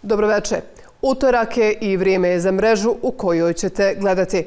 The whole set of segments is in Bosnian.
Dobroveče. Utorak je i vrijeme je za mrežu u kojoj ćete gledati.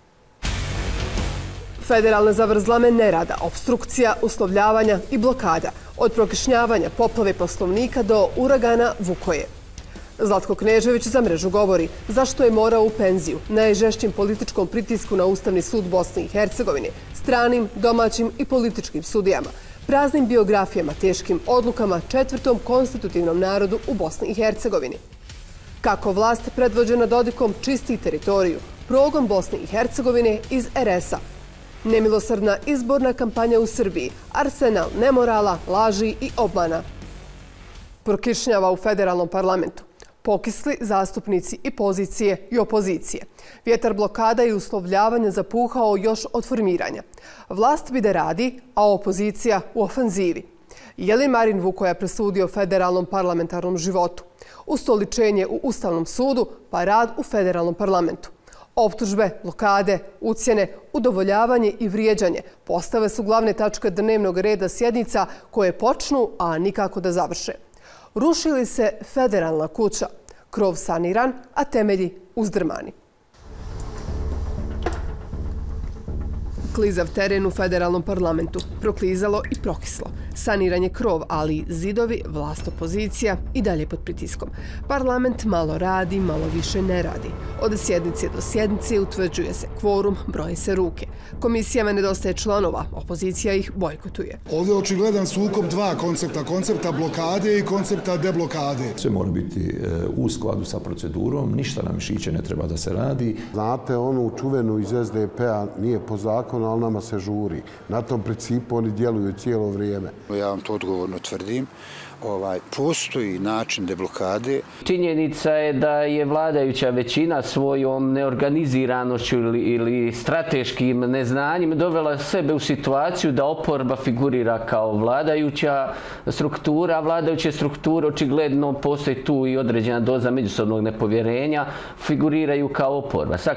Federalne zavrzlame nerada, opstrukcija, uslovljavanja i blokada. Od prokišnjavanja poplave Poslovnika do uragana Vukoje. Zlatko Knežević za mrežu govori zašto je morao u penziju, najžešćim političkom pritisku na Ustavni sud Bosne i Hercegovine, stranim, domaćim i političkim sudijama, praznim biografijama, teškim odlukama, četvrtom konstitutivnom narodu u Bosni i Hercegovini. Kako vlast predvođena Dodikom čisti teritoriju, progon Bosne i Hercegovine iz RS-a. Nemilosrdna izborna kampanja u Srbiji, arsenal nemorala, laži i obmana. Prokišnjava u federalnom parlamentu. Pokisli zastupnici i pozicije i opozicije. Vjetar blokada i uslovljavanja zapuhao još od formiranja. Vlast bi da radi, a opozicija u ofanzivi. Je li Marin Vukoja presudio federalnom parlamentarnom životu? Ustoličenje u Ustavnom sudu, pa rad u federalnom parlamentu. Optužbe, blokade, ucjene, udovoljavanje i vrijeđanje postave su glavne tačke dnevnog reda sjednica koje počnu, a nikako da završe. Ruši li se federalna kuća? Krov saniran, a temelji uzdrmani. Klizav teren u federalnom parlamentu. Proklizalo i prokislo. Saniran je krov, ali zidovi, vlast opozicija i dalje pod pritiskom. Parlament malo radi, malo više ne radi. Od sjednice do sjednice utvrđuje se kvorum, broje se ruke. Komisijama nedostaje članova, opozicija ih bojkotuje. Ovdje je očigledan sukob dva koncepta. Koncepta blokade i koncepta deblokade. Sve mora biti u skladu sa procedurom, ništa na mišiće ne treba da se radi. Znate, onu čuvenu iz SDP-a nije po zakonu, ali nama se žuri. Na tom principu oni djeluju cijelo vrijeme. Ja vam to odgovorno tvrdim. Postoji način deblokade. Činjenica je da je vladajuća većina svojom neorganiziranošću ili strateškim neznanjem dovela sebe u situaciju da oporba figurira kao vladajuća struktura. Vladajuće strukture očigledno postoji tu i određena doza međusobnog nepovjerenja, figuriraju kao oporba. Sad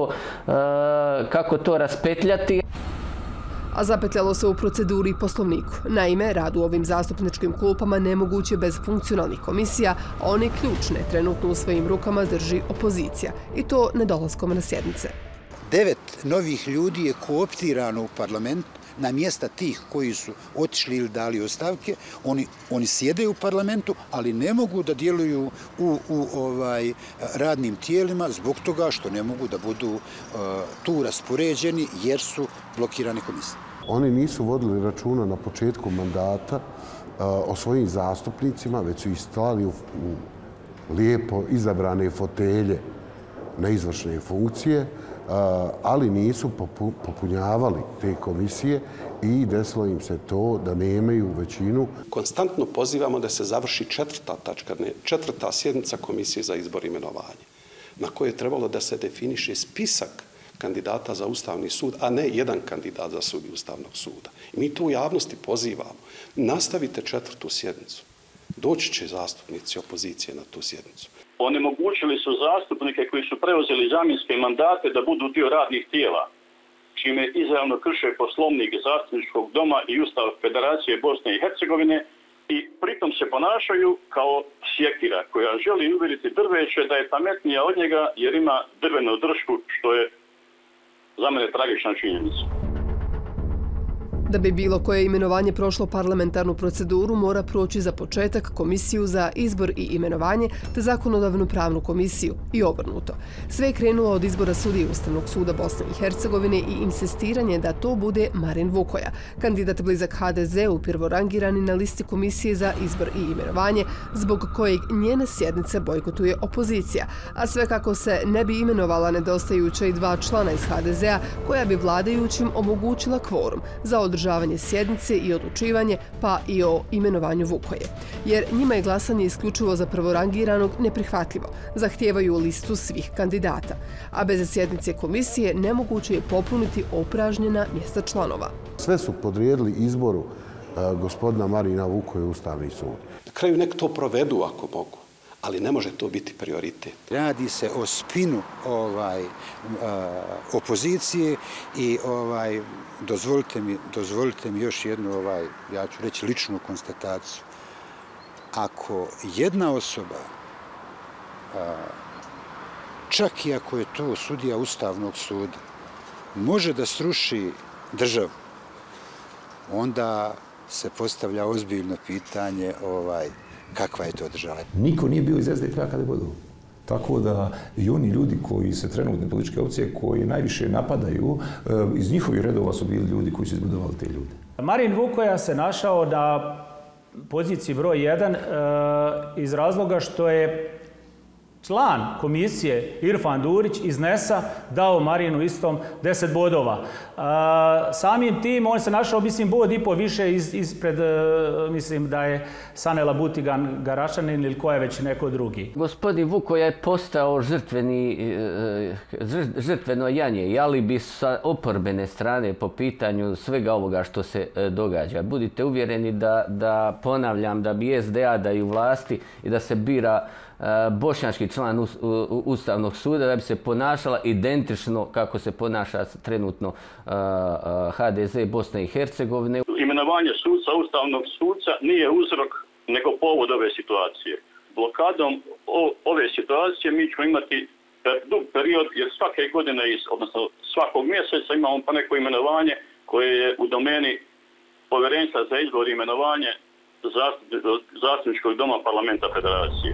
kako to raspetljati? A zapetljalo se u proceduri i Poslovniku. Naime, rad u ovim zastupničkim klupama nemoguće bez funkcionalnih komisija, a one ključne trenutno u svojim rukama drži opozicija. I to nedolaskom na sjednice. 9 novih ljudi je kooptirano u parlament na mjesta tih koji su otišli ili dali ostavke. Oni sjede u parlamentu, ali ne mogu da djeluju u radnim tijelima zbog toga što ne mogu da budu tu raspoređeni jer su blokirani komisije. Oni nisu vodili računa na početku mandata o svojim zastupnicima, već su ih stavili u lijepo izabrane fotelje na izvršne funkcije, ali nisu popunjavali te komisije i desilo im se to da nemaju većinu. Konstantno pozivamo da se završi četvrta sjednica Komisije za izbor i imenovanje, na kojoj je trebalo da se definiše spisak kandidata za Ustavni sud, a ne jedan kandidat za sudiju Ustavnog suda. I mi tu u javnosti pozivamo. Nastavite četvrtu sjednicu. Doći će zastupnici opozicije na tu sjednicu. Onemogućili su zastupnike koji su preuzeli zamjenske mandate da budu dio radnih tijela, čime izravno krše Poslovnik Zastupničkog doma i Ustav Federacije Bosne i Hercegovine i pritom se ponašaju kao sjekira koja želi uvjeriti drveće da je pametnija od njega jer ima drvenu dršku, što je za mene tragična činjenica. Da bi bilo koje imenovanje prošlo parlamentarnu proceduru, mora proći za početak Komisiju za izbor i imenovanje te zakonodavnu pravnu komisiju i obrnuto. Sve je krenulo od izbora sudije Ustavnog suda Bosne i Hercegovine i insistiranje da to bude Marin Vukoja, kandidat blizak HDZ-u prvorangirani na listi Komisije za izbor i imenovanje, zbog kojeg njene sjednice bojkotuje opozicija, a sve kako se ne bi imenovala nedostajuća i 2 člana iz HDZ-a koja bi vladajućim omogućila kvorum za održavanje sjednice i odlučivanje, pa i o imenovanju Vukoje. Jer njima je glasanje isključivo za prvorangiranog neprihvatljivo. Zahtijevaju listu svih kandidata. A bez sjednice komisije nemoguće je popuniti opražnjena mjesta članova. Sve su podrijedili izboru gospodina Marina Vukoja u Ustavni sud. Na kraju nek to provedu ako mogu, ali ne može to biti prioritet. Radi se o spinu opozicije i dozvolite mi još jednu, ja ću reći, ličnu konstataciju. Ako jedna osoba čak i ako je to sudija Ustavnog suda, može da sruši državu, onda se postavlja ozbiljno pitanje kakva je to država. Niko nije bio iz SDP-a kada je vodilo. Tako da i oni ljudi koji se trenutne političke opcije, koji najviše napadaju, iz njihovih redova su bili ljudi koji su izbudovali te ljude. Marin Vukoja se našao na poziciji broj 1 iz razloga što je član komisije Irfan Durić iz NES-a dao Marinu istom 10 bodova. Samim tim on se našao, mislim, bod i po više ispred, mislim da je Sanela Butigan Garašanin ili ko je već neko drugi. Gospodin Vukoja je postao žrtveno janje i alibi sa oporbene strane po pitanju svega ovoga što se događa. Budite uvjereni da ponavljam, da bi SDA da i u vlasti i da se bira bošnjački član Ustavnog suda, da bi se ponašala identično kako se ponaša trenutno HDZ Bosne i Hercegovine. Imenovanje suca Ustavnog suca nije uzrok nego povod ove situacije. Blokadom ove situacije mi ćemo imati dug period, jer svake godine, odnosno svakog mjeseca imamo pa neko imenovanje koje je u domeni Povjerenstva za izbor i imenovanje Zastupničkog doma Parlamenta Federacije.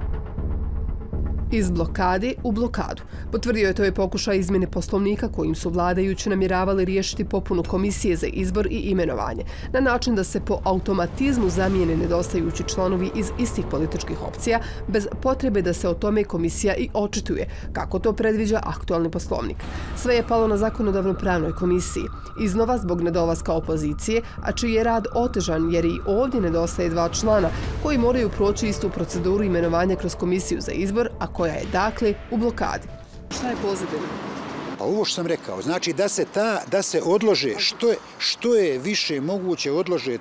Iz blokade u blokadu. Potvrdio je to je pokušaj izmjene poslovnika kojim su vladajući namjeravali riješiti popunu komisije za izbor i imenovanje, na način da se po automatizmu zamijene nedostajući članovi iz istih političkih opcija, bez potrebe da se o tome komisija i očituje, kako to predviđa aktualni poslovnik. Sve je palo na zakonodavno pravnoj komisiji, iznova zbog nedolaska opozicije, a čiji je rad otežan jer i ovdje nedostaje 2 člana koji moraju proći istu proceduru imenovanja kroz komisiju za izbor, a koja je dakle u blokadi. Šta je pozitivno? Pa ovo što sam rekao, znači da se odlože, što je više moguće odlože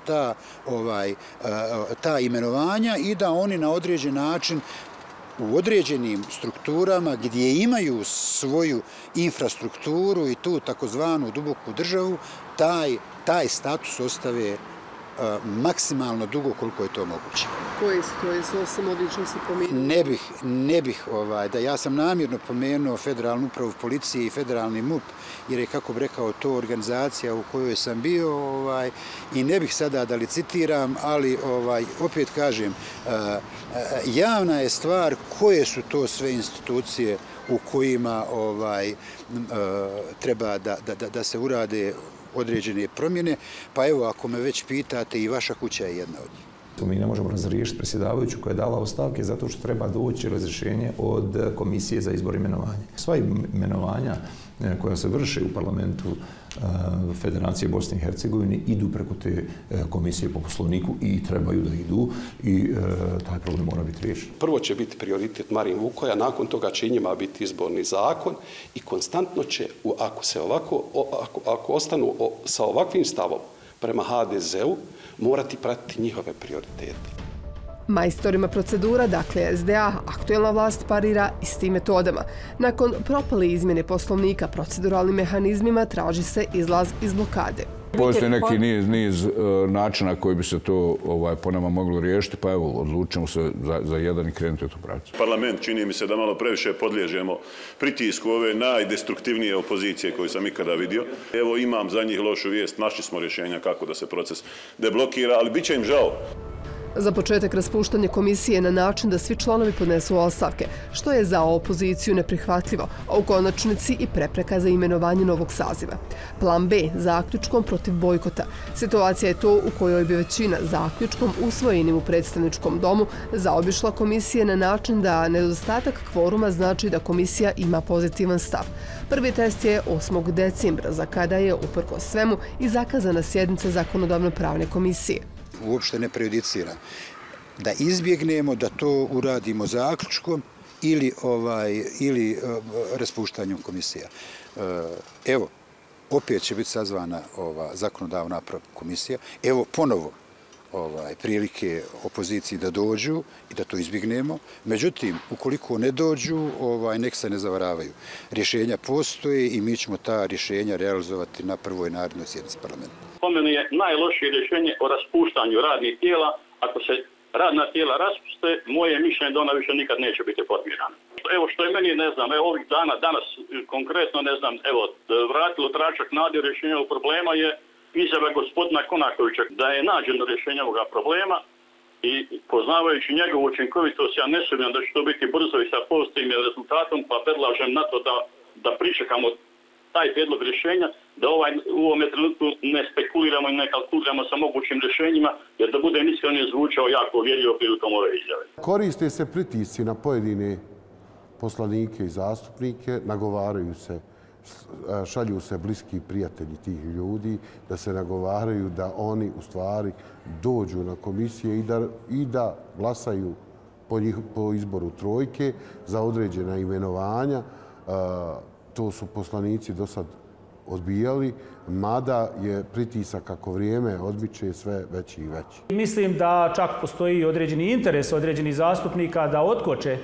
ta imenovanja i da oni na određen način u određenim strukturama gdje imaju svoju infrastrukturu i tu takozvanu duboku državu, taj status ostave maksimalno dugo koliko je to moguće. Koje su to? Jesu osim ovih što se pomenuo? Ne bih, da ja sam namjerno pomenuo Federalnu upravu policije i Federalni MUP, jer je, kako bi rekao, to organizacija u kojoj sam bio i ne bih sada da licitiram, ali opet kažem, javna je stvar koje su to sve institucije u kojima treba da se urade određene promjene, pa evo, ako me već pitate, i vaša kuća je jedna od njih. Mi ne možemo razriješiti predsjedavajuću koja je dala ostavke zato što treba doći razrješenje od komisije za izbor i imenovanje. Sva imenovanja koja se vrše u parlamentu Federacije Bosne i Hercegovine idu preko te komisije po poslovniku i trebaju da idu i taj problem mora biti riješen. Prvo će biti prioritet Marin Vukoja, nakon toga će njima biti izborni zakon i konstantno će, ako ostanu sa ovakvim stavom prema HDZ-u, morati pratiti njihove prioritete. Majstorima procedura, dakle SDA, aktuelna vlast parira istim metodama. Nakon propale izmjene poslovnika proceduralnim mehanizmima traži se izlaz iz blokade. Postoji neki niz načina koji bi se to po nama moglo riješiti, pa evo, odlučimo se za jedan i krenuti u tu pravcu. Parlament, čini mi se da malo previše podliježemo pritisku ove najdestruktivnije opozicije koju sam ikada vidio. Evo, imam za njih lošu vijest, našli smo rješenja kako da se proces deblokira, ali bit će im žao. Za početak raspuštanje komisije na način da svi članovi podnesu ostavke, što je za opoziciju neprihvatljivo, a u konačnici i prepreka za imenovanje novog saziva. Plan B, zaključkom protiv bojkota. Situacija je to u kojoj bi većina zaključkom usvojenim u predstavničkom domu zaobišla komisije na način da nedostatak kvoruma znači da komisija ima pozitivan stav. Prvi test je 8. decembra, za kada je, uprkos svemu, i zakazana sjednica zakonodavno-pravne komisije. Uopšte ne prejudicira. Da izbjegnemo da to uradimo zaključkom ili raspuštanjem komisija. Evo, opet će biti sazvana zakonodavna komisija. Evo ponovo prilike opoziciji da dođu i da to izbjegnemo. Međutim, ukoliko ne dođu, nek se ne zavaravaju. Rješenja postoje i mi ćemo ta rješenja realizovati na prvoj narednoj sjednici parlamenta. Po meni je najlošije rješenje o raspuštanju radnih tijela ako se radna tijela raspuste, moje mišljenje da ona više nikad neće biti formirana. Evo što je meni, ne znam, evo ovih dana, danas konkretno, ne znam, evo, vratilo tračak nade rješenja ovog problema je izjava gospodina Konakovića da je nađeno rješenje ovoga problema i poznavajući njegovu učinkovitost, ja ne sumnjam da će to biti brzo i sa pozitivnim rezultatom, pa predlažem na to da pričekamo taj prijedlog rješenja, da u ovome trenutku ne spekuliramo i ne kalkuliramo sa mogućim rješenjima, jer da budem iskreno je zvučao jako uvjerljivo prilikom ove izjave. Koriste se pritisci na pojedine poslanike i zastupnike, nagovaraju se, šalju se bliski prijatelji tih ljudi, da se nagovaraju da oni u stvari dođu na komisije i da glasaju po izboru trojke za određena imenovanja. To su poslanici do sad odbijali, mada je pritisak kako vrijeme odmiče sve veći i veći. Mislim da čak postoji određeni interes određenih zastupnika da otkoče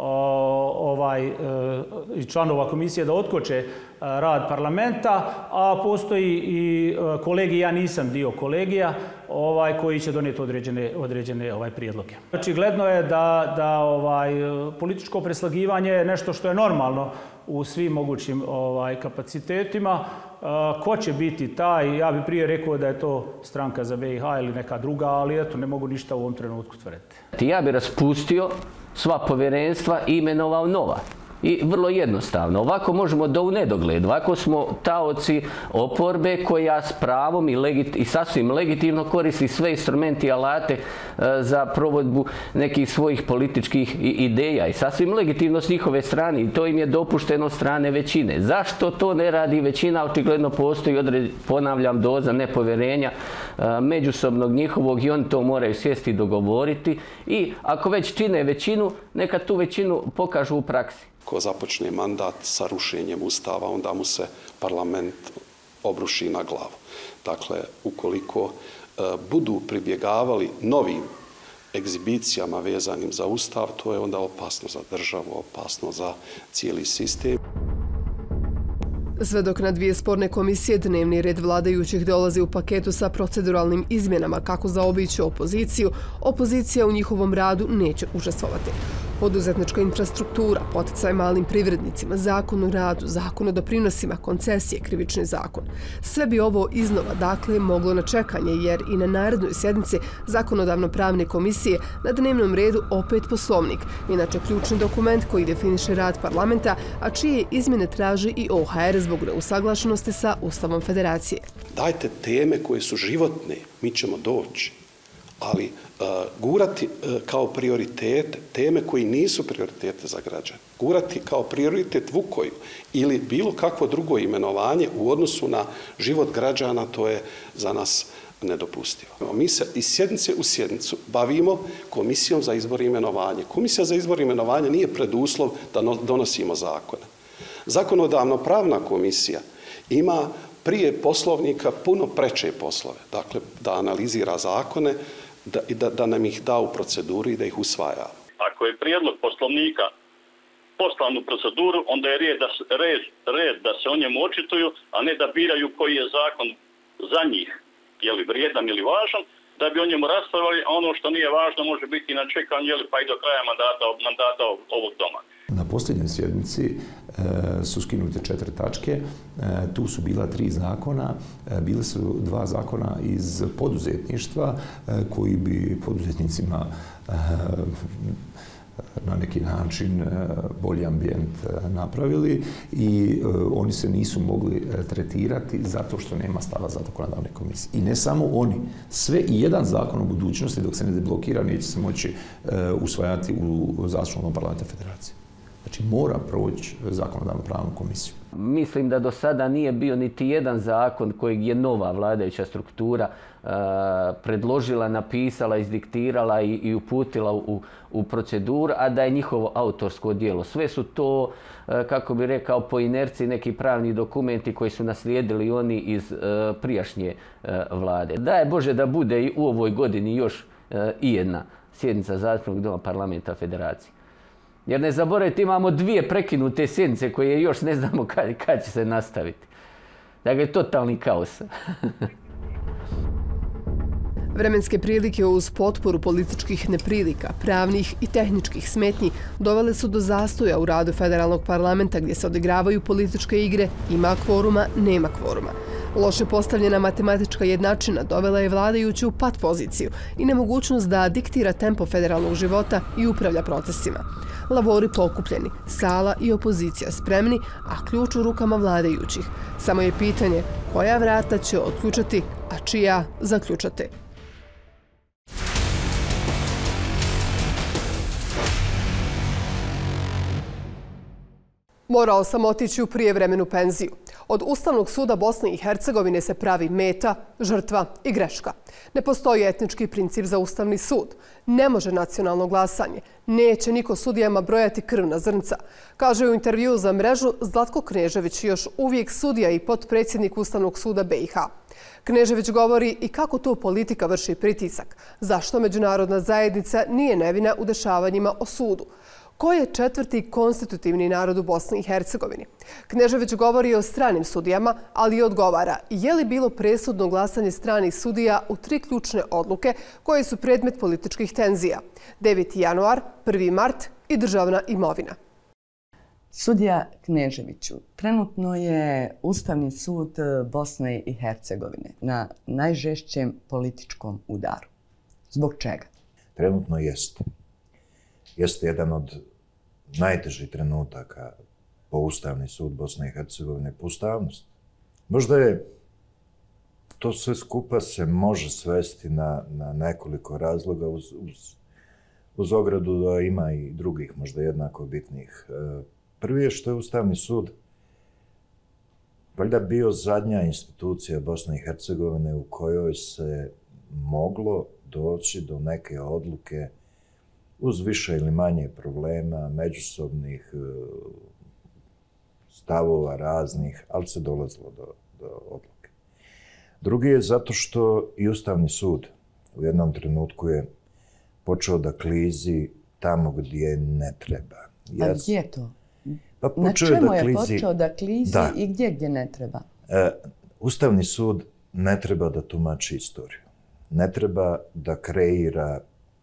i članova komisije da otkoče rad parlamenta, a postoji i kolegij, ja nisam dio kolegija, koji će donijeti određene prijedloge. Očigledno je da političko preslagivanje je nešto što je normalno u svim mogućim kapacitetima. Ko će biti taj, ja bih prije rekao da je to Stranka za BiH ili neka druga, ali eto, ne mogu ništa u ovom trenutku tvrditi. Ja bih raspustio sva povjerenstva i imenovao nova. I vrlo jednostavno. Ovako možemo do u nedogled. Ovako smo taoci oporbe koja s pravom i sasvim legitimno koristi sve instrumenti i alate za provodbu nekih svojih političkih ideja. I sasvim legitimno s njihove strane. I to im je dopušteno od strane većine. Zašto to ne radi većina? Očigledno postoji, ponavljam, doza nepovjerenja međusobnog njihovog i oni to moraju sjesti i dogovoriti. I ako već čine većinu, neka tu većinu pokažu u praksi. Ko započne mandat sa rušenjem Ustava, onda mu se parlament obruši na glavu. Dakle, ukoliko budu pribjegavali novim egzibicijama vezanim za Ustav, to je onda opasno za državu, opasno za cijeli sistem. Sve dok na dvije sporne komisije dnevni red vladajućih dolazi u paketu sa proceduralnim izmjenama kako zaobići opoziciju, opozicija u njihovom radu neće učestvovati. Poduzetnička infrastruktura, poticaj malim privrednicima, zakon o radu, zakon o doprinosima, koncesije, krivični zakon. Sve bi ovo iznova, dakle, moglo na čekanje, jer i na narednoj sjednici zakonodavno-pravne komisije na dnevnom redu opet poslovnik, inače ključni dokument koji definiše rad parlamenta, a čije izmjene traži i OHR zbog neusaglašenosti sa Ustavom Federacije. Dajte teme koje su životne, mi ćemo doći, ali gurati kao prioritete teme koji nisu prioritete za građane, gurati kao prioritet Vukoju ili bilo kakvo drugo imenovanje u odnosu na život građana, to je za nas nedopustivo. Mi se iz sjednice u sjednicu bavimo Komisijom za izbor i imenovanje. Komisija za izbor i imenovanje nije preduslov da donosimo zakone. Zakonodavno-pravna komisija ima prije poslovnika puno preče poslove, dakle da analizira zakone, da nam ih da u proceduru i da ih usvaja. Ako je prijedlog poslovnika poslan u proceduru, onda je red da se o njemu očituju, a ne da biraju koji je zakon za njih, je li vrijedan ili važan, da bi o njemu raspravljali, a ono što nije važno može biti na čekanju, pa i do kraja mandata ovog doma. Na posljednjoj sjednici su skinute 4 tačke, tu su bila 3 zakona, bile su 2 zakona iz poduzetništva koji bi poduzetnicima na neki način bolji ambijent napravili i oni se nisu mogli tretirati zato što nema stava zakonodavne komisije. I ne samo oni, sve i jedan zakon u budućnosti dok se ne deblokira neće se moći usvajati u zastupnom parlamentu Federacije. Znači mora proći zakonodavno-pravnu komisiju. Mislim da do sada nije bio niti jedan zakon kojeg je nova vladajuća struktura predložila, napisala, izdiktirala i uputila u proceduru, a da je njihovo autorsko djelo. Sve su to, kako bi rekao, po inerciji neki pravni dokumenti koji su naslijedili oni iz prijašnje vlade. Daj Bože da bude i u ovoj godini još i jedna sjednica Zastupnog doma parlamenta Federacije. Jer ne zaboravite, imamo 2 prekinute sjednice koje još ne znamo kad će se nastaviti. Dakle, totalni kaos. Vremenske prilike uz potporu političkih neprilika, pravnih i tehničkih smetnji dovele su do zastoja u radu federalnog parlamenta gdje se odigravaju političke igre, ima kvoruma, nema kvoruma. Loše postavljena matematička jednačina dovela je vladajuću u pat poziciju i nemogućnost da diktira tempo federalnog života i upravlja procesima. Lavori pokupljeni, sala i opozicija spremni, a ključ u rukama vladajućih. Samo je pitanje koja vrata će otključati, a čija zaključati. Morao sam otići u prijevremenu penziju. Od Ustavnog suda Bosne i Hercegovine se pravi meta, žrtva i greška. Ne postoji etnički princip za Ustavni sud. Ne može nacionalno glasanje. Neće niko sudijama brojati krvna zrnca. Kaže u intervjuu za Mrežu Zlatko Knežević, još uvijek sudija i potpredsjednik Ustavnog suda BiH. Knežević govori i kako to politika vrši pritisak. Zašto međunarodna zajednica nije nevina u dešavanjima o sudu. Ko je četvrti konstitutivni narod u Bosni i Hercegovini? Knežević govori o stranim sudijama, ali i odgovara je li bilo presudno glasanje stranih sudija u 3 ključne odluke koje su predmet političkih tenzija. 9. januar, 1. mart i državna imovina. Sudija Kneževiću, trenutno je Ustavni sud Bosne i Hercegovine na najžešćem političkom udaru. Zbog čega? Trenutno jeste. Jeste jedan od najtežih trenutaka po Ustavni sud Bosne i Hercegovine po ustavnosti. Možda je to sve skupa se može svesti na nekoliko razloga uz ogradu da ima i drugih, možda jednako bitnih. Prvi je što je Ustavni sud valjda bio zadnja institucija Bosne i Hercegovine u kojoj se moglo doći do neke odluke uz više ili manje problema, međusobnih stavova raznih, ali se dolazilo do odluke. Drugi je zato što i Ustavni sud u jednom trenutku je počeo da klizi tamo gdje ne treba. A gdje je to? Na čemu je počeo da klizi i gdje ne treba? Ustavni sud ne treba da tumači istoriju. Ne treba da kreira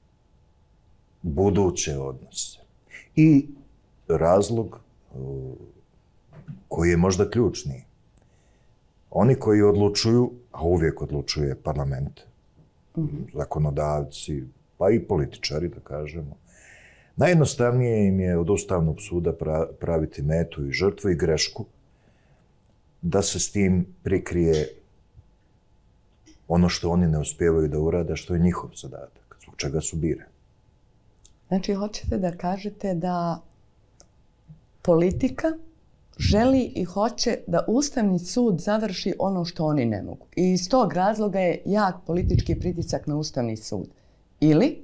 buduće odnose. I razlog koji je možda ključniji. Oni koji odlučuju, a uvijek odlučuje parlament, zakonodavci, pa i političari, da kažemo, najjednostavnije im je od Ustavnog suda praviti metu i žrtvu i grešku, da se s tim prikrije ono što oni ne uspijevaju da urade, što je njihov zadatak, zbog čega su birani. Znači, hoćete da kažete da politika želi i hoće da Ustavni sud završi ono što oni ne mogu. I iz tog razloga je jak politički pritisak na Ustavni sud. Ili?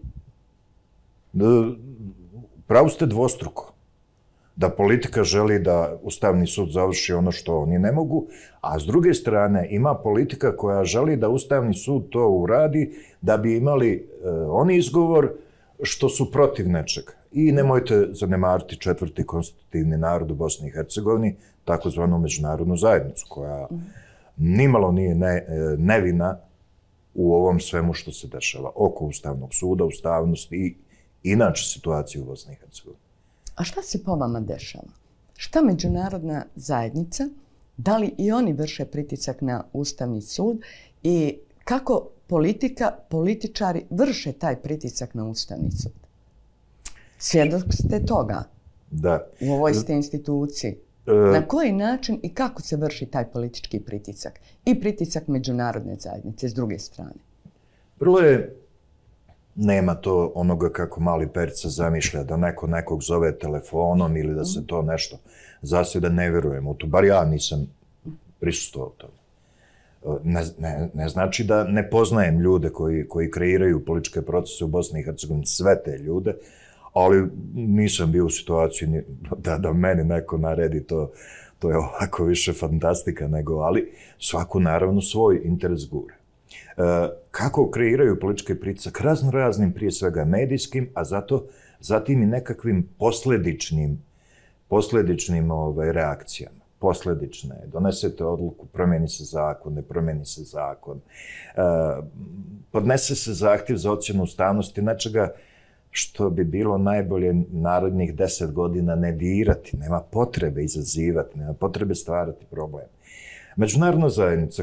Pravo ste dvostruko. Da politika želi da Ustavni sud završi ono što oni ne mogu, a s druge strane ima politika koja želi da Ustavni sud to uradi da bi imali oni izgovor što su protiv nečega. I nemojte zanemariti četvrti konstitutivni narod u Bosni i Hercegovini, takozvanu međunarodnu zajednicu, koja nimalo nije nevina u ovom svemu što se dešava oko Ustavnog suda, ustavnosti i inače situacije u Bosni i Hercegovini. A šta se po vama dešava? Šta međunarodna zajednica, da li i oni vrše pritisak na Ustavni sud i kako politika, političari vrše taj pritisak na Ustavni sud? Svjedok ste toga u ovoj ste instituciji. Na koji način i kako se vrši taj politički pritisak? I pritisak međunarodne zajednice s druge strane. Vrlo je, nema to onoga kako mali Perica zamišlja, da neko nekog zove telefonom ili da se to nešto zasjeda, ne vjerujem u to. Bar ja nisam prisustvovao tome. Ne znači da ne poznajem ljude koji kreiraju političke procese u Bosni i Hercegovini, sve te ljude, ali nisam bio u situaciji da meni neko naredi to. To je ovako više fantastika nego, ali svaku naravno svoj interes gura. Kako kreiraju politički pritisak? Raznim, prije svega medijskim, a zatim i nekakvim posledičnim reakcijama. posledične. Donesete odluku, promijeni se zakon, ne promijeni se zakon. Podnese se zahtjev za ocjenu ustavnosti nečega što bi bilo najbolje narednih 10 godina ne dirati. Nema potrebe izazivati, nema potrebe stvarati problem. Međunarodna zajednica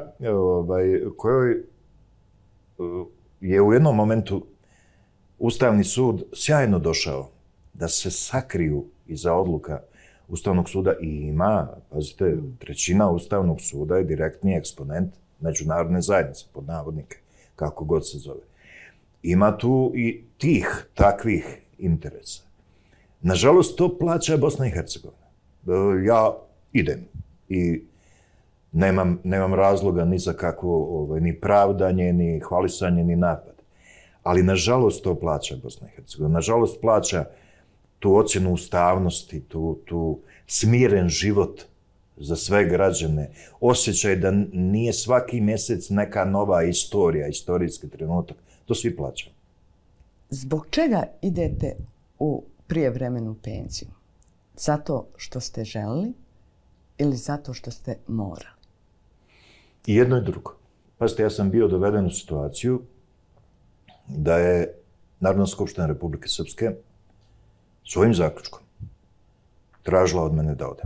kojoj je u jednom momentu Ustavni sud sjajno došao da se sakriju iza odluka Ustavnog suda i ima, pazite, trećina Ustavnog suda je direktni eksponent međunarodne zajednice, pod navodnike, kako god se zove. Ima tu i takvih interesa. Nažalost, to plaća Bosna i Hercegovina. Ja idem i nemam razloga ni za kakvo ni pravdanje, ni hvalisanje, ni napad. Ali, nažalost, to plaća Bosna i Hercegovina. Nažalost, plaća tu ocjenu ustavnosti, tu smiren život za sve građane, osjećaj da nije svaki mjesec neka nova istorija, istorijski trenutak. To svi plaćaju. Zbog čega idete u prijevremenu penziju? Zato što ste želili ili zato što ste morali? I jedno i drugo. Pazite, ja sam bio doveden u situaciju da je Narodna skupština Republike Srpske svojim zaključkom tražila od mene da odem.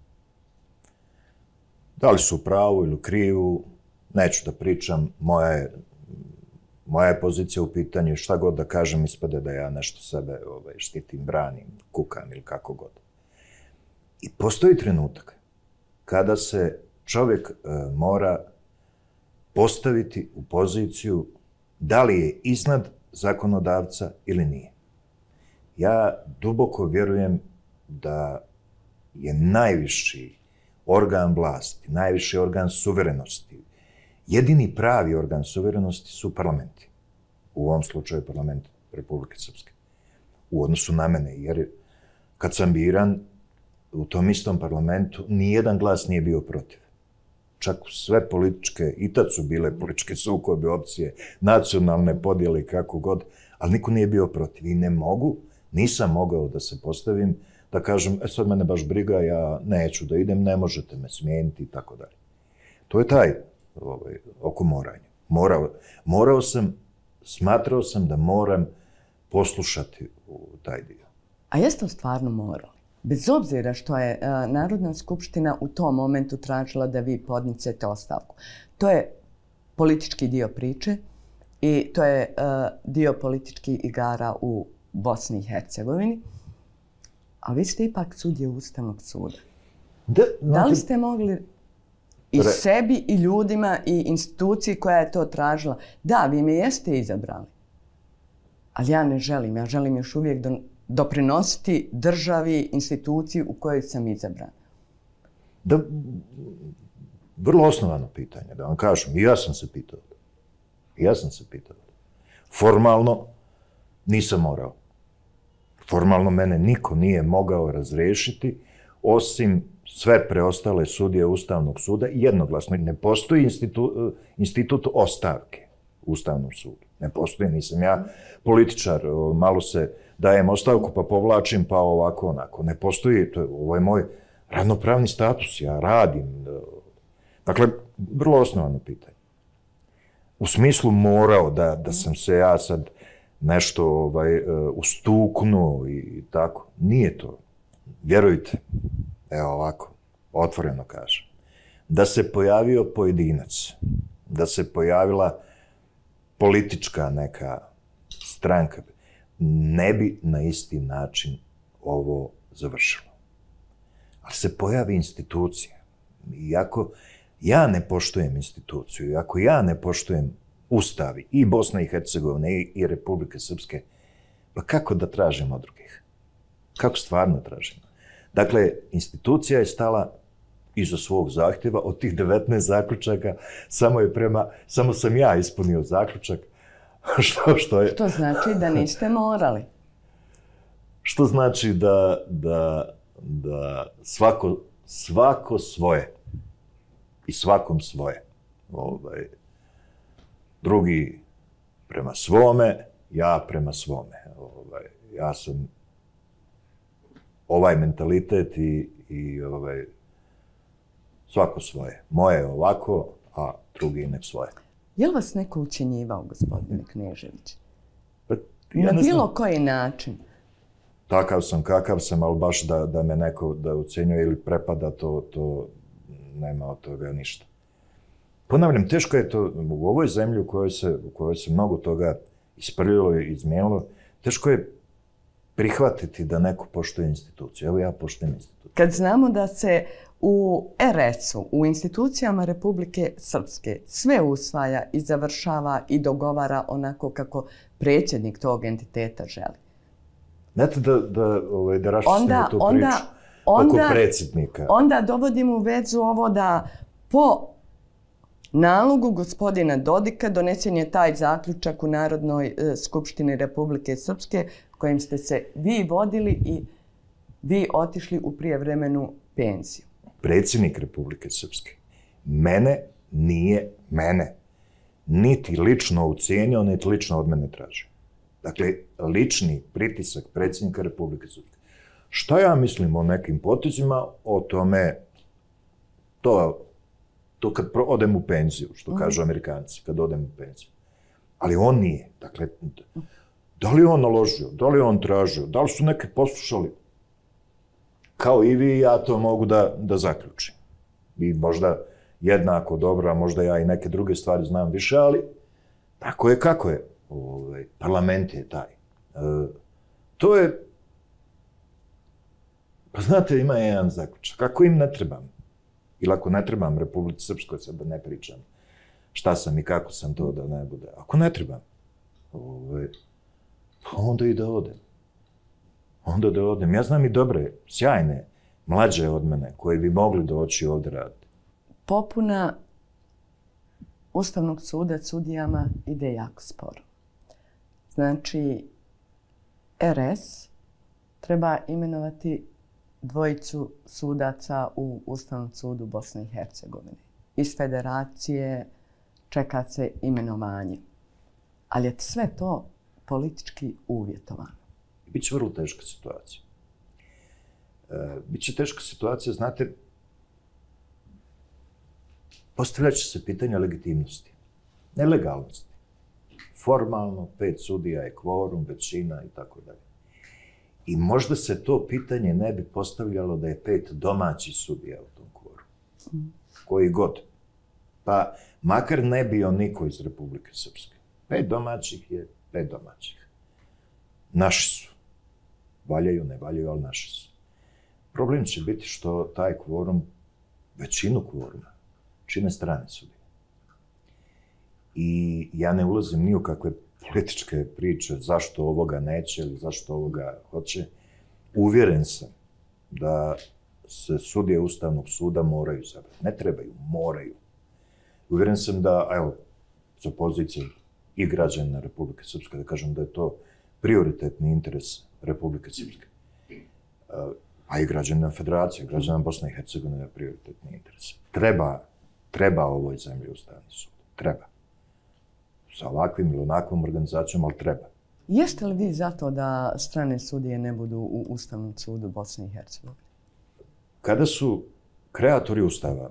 Da li su u pravu ili u krivu, neću da pričam, moja je pozicija u pitanju, šta god da kažem, ispade da ja nešto sebe štitim, branim, kukam ili kako god. I postoji trenutak kada se čovjek mora postaviti u poziciju da li je iznad zakonodavca ili nije. Ja duboko vjerujem da je najviši organ vlasti, najviši organ suverenosti, jedini pravi organ suverenosti su parlamenti. U ovom slučaju parlament Republike Srpske. U odnosu na mene, jer kad sam biran u tom istom parlamentu, nijedan glas nije bio protiv. Čak sve političke, i tad su bile političke sukobe, opcije, nacionalne podjele, kako god, ali niko nije bio protiv. I nisam mogao da se postavim, da kažem, sad mene baš briga, ja neću da idem, ne možete me smijeniti i tako dalje. To je taj oko moranja. Morao sam, smatrao sam da moram poslušati u taj dio. A jeste li stvarno morali? Bez obzira što je Narodna skupština u tom momentu tražila da vi podnicete ostavku. To je politički dio priče i to je dio političkih igara u Bosni i Hercegovini. A vi ste ipak sudija Ustavnog suda. Da li ste mogli i sebi i ljudima i instituciji koja je to tražila? Da, vi me jeste izabrali. Ali ja ne želim. Ja želim još uvijek doprinositi državi, instituciji u kojoj sam izabran. Vrlo osnovano pitanje, da vam kažem. I ja sam se pitao. Formalno nisam morao. Formalno mene niko nije mogao razrešiti, osim sve preostale sudije Ustavnog suda, jednoglasno. Ne postoji institut ostavke u Ustavnom sudu. Ne postoji, nisam ja političar, malo se dajem ostavku pa povlačim pa ovako onako. Ne postoji, ovo je moj radnopravni status, ja radim. Dakle, vrlo osnovano pitanje. U smislu morao da sam se ja sad nešto ustuknuo i tako. Nije to. Vjerujte, evo ovako, otvoreno kažem. Da se pojavio pojedinac, da se pojavila politička neka stranka, ne bi na isti način ovo završilo. Ali se pojavi institucija. I ako ja ne poštujem instituciju, i ako ja ne poštujem ustavi i Bosne i Hercegovine i Republike Srpske, pa kako da tražimo od drugih? Kako stvarno tražimo? Dakle, institucija je stala iza svog zahtjeva. Od tih 19 zaključaka samo sam ja ispunio zaključak. Što je? Što znači da niste morali. Što znači da svako svoje i svakom svoje. Drugi prema svome, ja prema svome. Ja sam ovaj mentalitet i Svako svoje. Moje je ovako, a drugi nek svoje. Je li vas neko ucjenjivao, gospodine Knežević? Ja Na bilo koji način? Takav sam, kakav sam, ali baš da me neko da ucenjuje ili prepada, to nema od toga ništa. Ponavljam, teško je to u ovoj zemlji u kojoj se mnogo toga isprljilo i izmijenilo, teško je prihvatiti da neko poštuje instituciju. Evo ja poštujem instituciju. Kad znamo da se u RS-u, u institucijama Republike Srpske, sve usvaja i završava i dogovara onako kako predsjednik tog entiteta želi. Znate da raščistimo tu priču oko predsjednika. Onda dovodimo u vezu ovo da po nalogu gospodina Dodika donesen je taj zaključak u Narodnoj skupštini Republike Srpske kojim ste se vi vodili i vi otišli u prijevremenu penziju. Predsjednik Republike Srpske mene niti lično ucijenio, niti lično od mene tražio. Dakle, lični pritisak predsjednika Republike Srpske. Šta ja mislim o nekim potezima, o tome, to kad odem u penziju, što kažu Amerikanci, kad odem u penziju. Ali on nije. Dakle, da li on naložio, da li on tražio, da li su neke poslušali? Kao i vi, ja to mogu da zaključim. I možda jednako dobro, a možda ja i neke druge stvari znam više, ali tako je kako je. Parlament je taj. To je, pa znate, ima jedan zaključak. Ako im ne trebam, ili ako ne trebam Republici Srpskoj, sad da ne pričam šta sam i kako sam to da ne bude. Ako ne trebam, pa onda i da odem. Onda da odem. Ja znam i dobre, sjajne, mlađe od mene, koji bi mogli doći ovdje raditi. Popuna Ustavnog suda sudijama ide jako sporo. Znači, RS treba imenovati dvojicu sudaca u Ustavnom sudu Bosne i Hercegovine. Iz federacije čeka se imenovanje. Ali je sve to politički uvjetovano. Biće vrlo teška situacija. Biće teška situacija, znate, postavljat će se pitanja legitimnosti, nelegalnosti. Formalno, 5 sudija je kvorum, većina i tako dalje. I možda se to pitanje ne bi postavljalo da je 5 domaćih sudija u tom kvorumu. Koji god. Pa makar ne bio niko iz Republike Srpske. 5 domaćih je 5 domaćih. Naši su. Valjaju, ne valjaju, ali naši su. Problem će biti što taj kvorum, većinu kvoruma, čine strane sudije. I ja ne ulazim ni u kakve političke priče zašto ovoga neće ili zašto ovoga hoće. Uvjeren sam da se sudije Ustavnog suda moraju zabrati. Ne trebaju, moraju. Uvjeren sam da, evo, za pozicije i građana Republike Srpske, da kažem da je to prioritetni interes Republike Srpske. A i građana Federacije, građana Bosne i Hercegovine je prioritetni interes. Treba ovoj zemlji Ustavni sud. Treba. Sa ovakvim ili onakvom organizacijom, ali treba. Jeste li vi zato da strane sudije ne budu u Ustavnom sudu Bosne i Hercegovine? Kada su kreatori Ustava,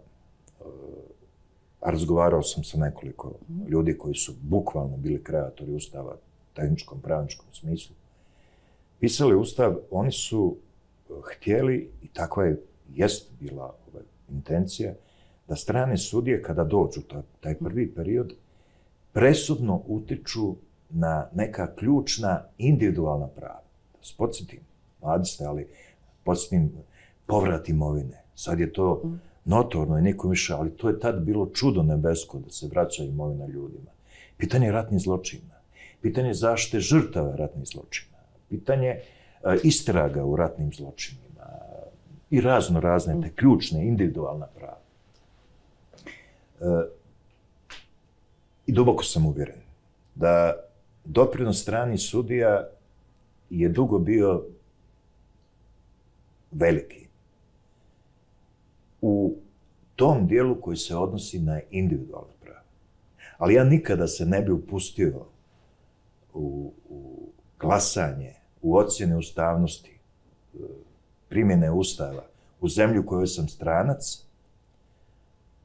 a razgovarao sam sa nekoliko ljudi koji su bukvalno bili kreatori Ustava u tehničkom, pravničkom smislu, pisali Ustav, oni su htjeli, i takva jest bila intencija, da strane sudije kada dođu taj prvi period, presudno utiču na neka ključna individualna prava. Da se podsjetim, mladi ste, ali podsjetim povrat imovine. Sad je to notorno i nikom više, ali to je tad bilo čudo nebesko da se vraća imovina ljudima. Pitanje ratnih zločina, pitanje zaštite žrtava ratnih zločina, pitanje istraga u ratnim zločinima i razne te ključne individualna prava. I duboko sam uvjeren da doprinos stranih sudija je dugo bio veliki u tom dijelu koji se odnosi na individualna prava. Ali ja nikada se ne bi upustio u glasanje, u ocjene ustavnosti, primjene Ustava u zemlju u kojoj sam stranac,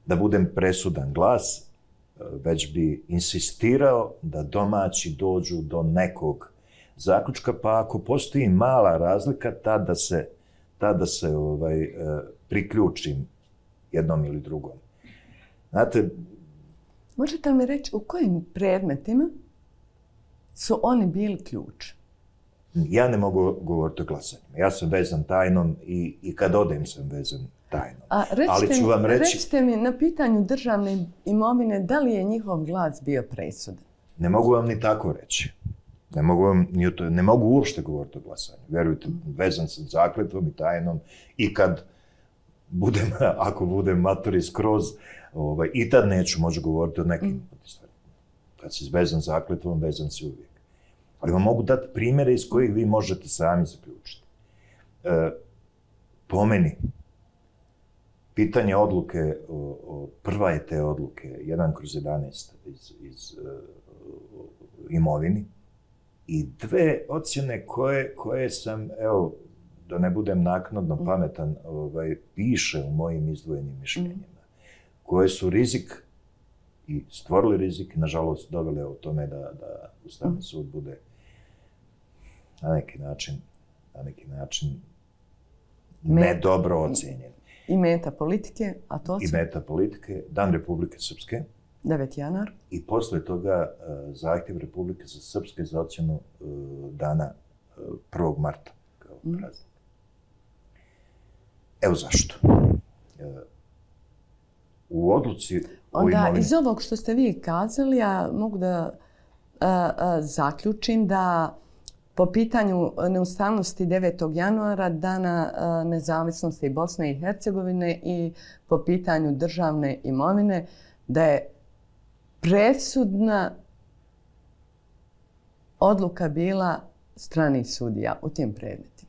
da budem presudan glas, već bi insistirao da domaći dođu do nekog zaključka, pa ako postoji mala razlika, tada se priključim jednom ili drugom. Znate, možete li mi reći u kojim predmetima su oni bili ključ? Ja ne mogu govoriti o glasanjima. Ja sam vezan tajnom i kad odem sam vezan tajnom. Ali ću vam reći... Recite mi na pitanju državne imovine, da li je njihov glas bio presudan? Ne mogu vam ni tako reći. Ne mogu uopšte govoriti o glasanju. Vjerujte, vezan sam zakletvom i tajnom i kad budem, ako budem matori skroz, i tad neću moći govoriti o nekim stvarima. Kad si vezan zakletvom, vezan si uvijek. Ali vam mogu dati primjere iz kojih vi možete sami zaključiti. Po pitanje odluke, prva je te odluke, 1/11 iz imovini i dve ocjene koje sam, evo, da ne budem naknadno pametan, piše u mojim izdvojenim mišljenjima, koje su rizik i stvorili rizik, nažalost dovele o tome da Ustavni sud bude na neki način nedobro ocijenjen. I meta politike, a to su? I meta politike, Dan Republike Srpske. 9. januar. I posle toga zahtjev Republike Srpske za ocjenu dana 1. marta kao praznik. Evo zašto. U odluci o imovini... Onda iz ovog što ste vi kazali, ja mogu da zaključim da po pitanju neustavnosti 9. januara, dana nezavisnosti Bosne i Hercegovine i po pitanju državne imovine, da je presudna odluka bila stranih sudija u tim predmetima.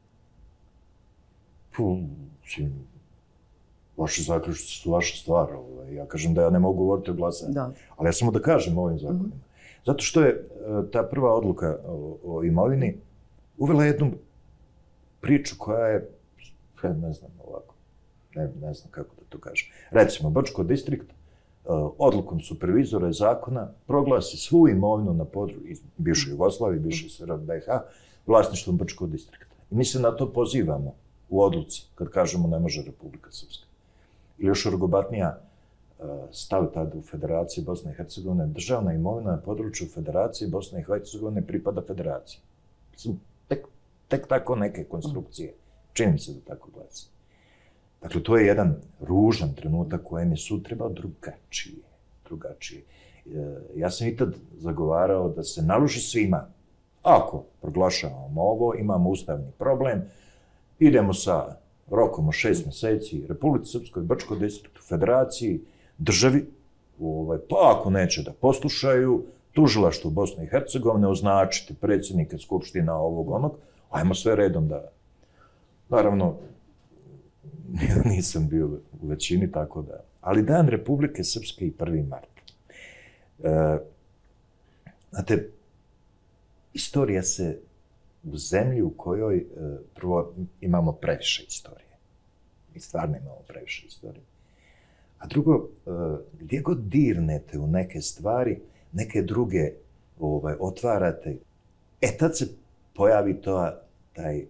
Vaše zaključci su vaša stvar. Ja kažem da ja ne mogu govoriti o glasanju. Ali ja samo da kažem o ovim zakonima. Zato što je ta prva odluka o imovini uvela jednu priču koja je, ne znam ovako, ne znam kako da to kažem. Recimo, Brčko distrikt odlukom supervizora zakona proglasi svu imovinu na području bivše Jugoslavije, bivše SRJ BiH, vlasništvom Brčkog distrikta. I mi se na to pozivamo u odluci, kad kažemo ne može Republika Srpska. Ili još rogobatnija stav tada u Federaciji Bosne i Hercegovine, državna imovina na području Federacije Bosne i Hercegovine pripada Federaciji. Tek tako neke konstrukcije. Čini se da tako glasi. Dakle, to je jedan ružan trenutak kojem je sud trebao drugačije. Ja sam i tad zagovarao da se naloži svima. Ako proglašavamo ovo, imamo ustavni problem, idemo sa rokom od 6 mjeseci Republici Srpskoj, Brčkoj distriktu, Federaciji, državi, pa ako neće da poslušaju, tužilaštvo Bosne i Hercegovine, označiti predsjednika Skupština ovog onog, ajmo sve redom da... Naravno, nisam bio u većini, tako da... Ali Dan Republike Srpske i 1. mart. Znate, istorija se u zemlji u kojoj prvo imamo previše istorije. Mi stvarno imamo previše istorije. A drugo, gdje god dirnete u neke stvari, neke druge otvarate, tad se pojavi taj,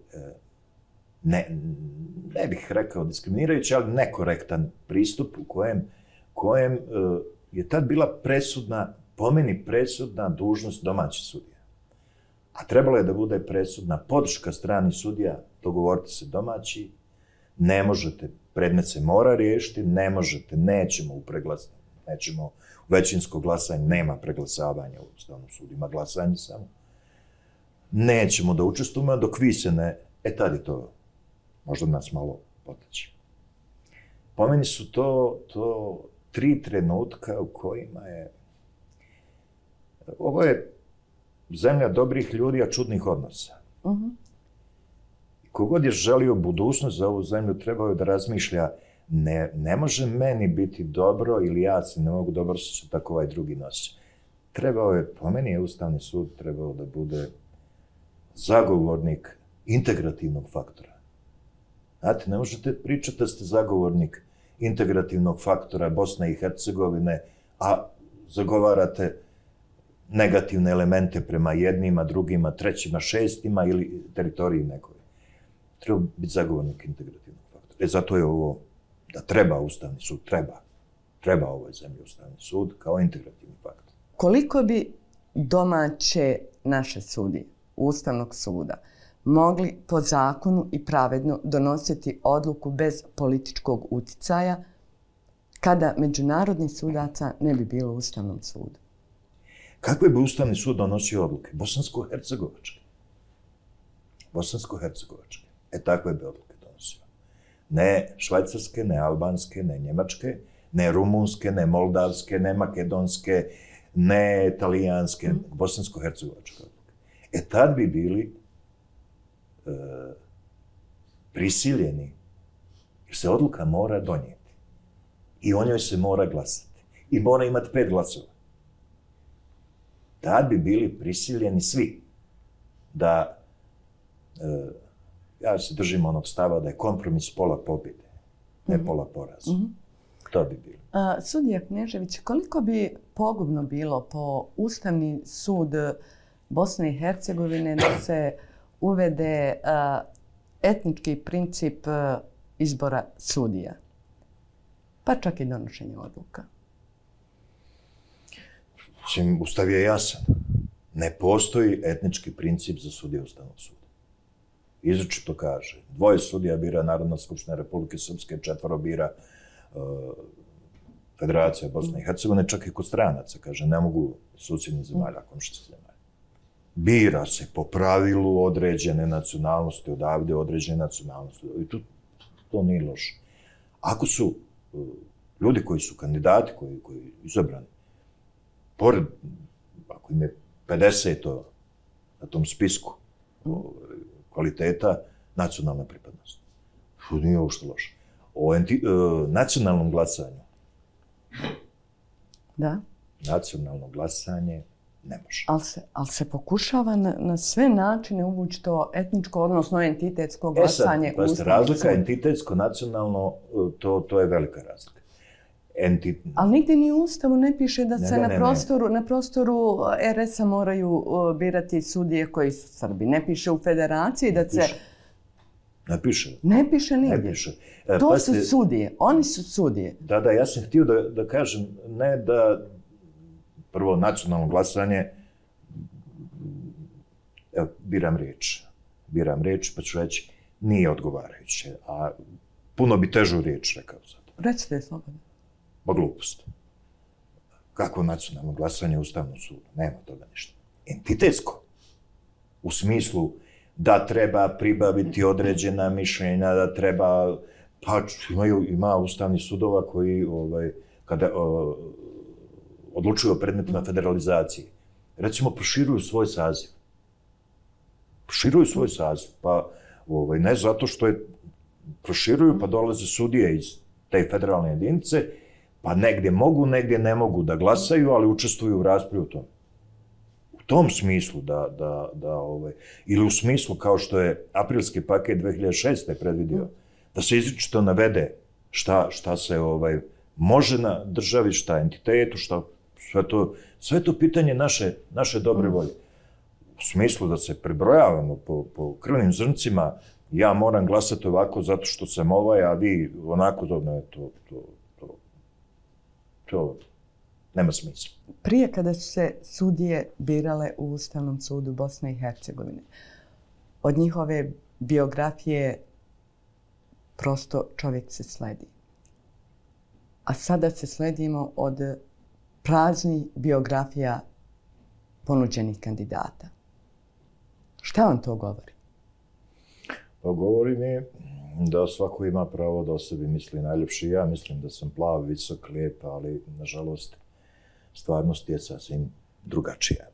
ne bih rekao diskriminirajući, ali nekorektan pristup u kojem je tad bila presudna, po meni presudna dužnost domaćih sudija. A trebalo je da bude presudna podrška stranih sudija, dogovorite se domaći, ne možete, predmet se mora riješiti, ne možete, nećemo u preglasanju, nećemo u većinsko glasanje, nema preglasavanja u Ustavnom sudu, ima glasanje samo. Nećemo da učestvujemo, dok vi se ne, tad je to, možda nas malo poteći. Po meni su to 3 trenutka u kojima je, ovo je zemlja dobrih ljudi, a čudnih odnosa. Kogod je želio budućnost za ovu zemlju, trebao je da razmišlja, ne može meni biti dobro ili ja se ne mogu dobro se tako ovaj drugi nosi. Trebao je, po meni je Ustavni sud trebao da bude zagovornik integrativnog faktora. Znate, ne možete pričati da ste zagovornik integrativnog faktora Bosne i Hercegovine, a zagovarate negativne elemente prema jednima, drugima, trećima, šestima ili teritoriji nekoj. Treba biti zagovornik integrativnog faktora. Zato je ovo da treba Ustavni sud, treba ovoj zemlji Ustavni sud kao integrativni faktor. Koliko bi domaće naše sudije Ustavnog suda mogli po zakonu i pravedno donositi odluku bez političkog uticaja kada međunarodnih sudaca ne bi bilo u Ustavnom sudu? Kakve bi Ustavni sud donosio odluke? Bosansko-hercegovačke. Bosansko-hercegovačke. Takve bi odluke donosio. Ne švajcarske, ne albanske, ne njemačke, ne rumunske, ne moldavske, ne makedonske, ne italijanske, bosansko-hercegovačke odluke. Tad bi bili prisiljeni, jer se odluka mora donijeti. I o njoj se mora glasati. I mora imati 5 glasova. Tad bi bili prisiljeni svi da, ja se držim onog stava da je kompromis pola pobjede, ne pola poraza. To bi bilo. Sudija Knežević, koliko bi pogubno bilo po Ustavni sud Bosne i Hercegovine da se uvede etnički princip izbora sudija, pa čak i donošenje odluka? Ustav je jasan. Ne postoji etnički princip za sudije Ustavnog suda. Izričito kaže, 2 sudija bira Narodna skupština Republike Srpske, 4 bira Federacija Bosne i Hercegovine, čak i kod stranaca, kaže, ne mogu susjednih zemalja, komšijskih zemalja. Bira se po pravilu određene nacionalnosti, odavde određene nacionalnosti. I to nije loše. Ako su ljudi koji su kandidati, koji izabrani, pored, ako im je 50 na tom spisku kvaliteta, nacionalna pripadnost. To nije uopšte loše. O nacionalnom glasanju. Da. Nacionalno glasanje ne može. Ali se pokušava na sve načine uvući to etničko, odnosno entitetsko glasanje u Ustavnom sudu. Razlika entitetsko-nacionalno, to je velika razlika. Ali nigdje ni u Ustavu ne piše da se na prostoru RS-a moraju birati sudije koji su Srbi. Ne piše u Federaciji da se... Ne piše. Ne piše nigdje. Ne piše. To su sudije. Oni su sudije. Da, ja sam htio da kažem, ne da prvo nacionalno glasanje, evo, biram riječ, pa ću reći, nije odgovarajuće, a puno bi težu riječ rekao sad. Recite je slobodno. Pa glupost. Kako nacionalno glasanje u Ustavnom sudu? Nema toga ništa. Entitetsko. U smislu da treba pribaviti određena mišljenja, da treba... Pa ima ustavnih sudova koji kada odlučuju o predmetima federalizacije, recimo proširuju svoj saziv. Pa ne zato što je proširuju, pa dolaze sudije iz te federalne jedinice, pa negdje mogu, negdje ne mogu da glasaju, ali učestvuju u raspravi u tome. U tom smislu ili u smislu kao što je aprilski paket 2006. predvidio, da se izričito navede šta se može na državi, šta entitetu, šta sve to pitanje naše dobre volje. U smislu da se prebrojavamo po krvnim zrncima, ja moram glasati ovako zato što sam a vi onako, to nema smisla. Prije kada su se sudije birale u Ustavnom sudu Bosne i Hercegovine, od njihove biografije prosto čovjek se sledi. A sada se sledimo od praznih biografija ponuđenih kandidata. Šta vam to govori? Pa govori mi da svako ima pravo da o sebi misli najljepši. Ja mislim da sam plav, visok, lijep, ali nažalost stvarnost je sasvim drugačija.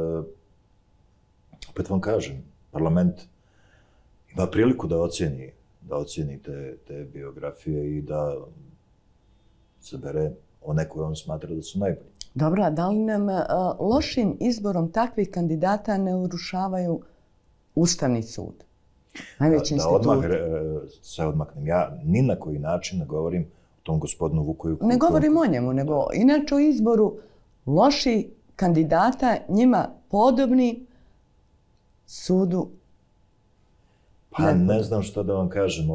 Opet vam kažem, parlament ima priliku da ocjeni te biografije i da sabere one koje on smatra da su najbolji. Dobro, a da li nam lošim izborom takvih kandidata ne urušavaju Ustavni sud? Najveći institut. Da odmah se odmaknem. Ja ni na koji način ne govorim o tom gospodinu Vukoju. Ne govorim o njemu, nego inače o izboru loših kandidata, njima podobni sudu. Pa ne znam što da vam kažem.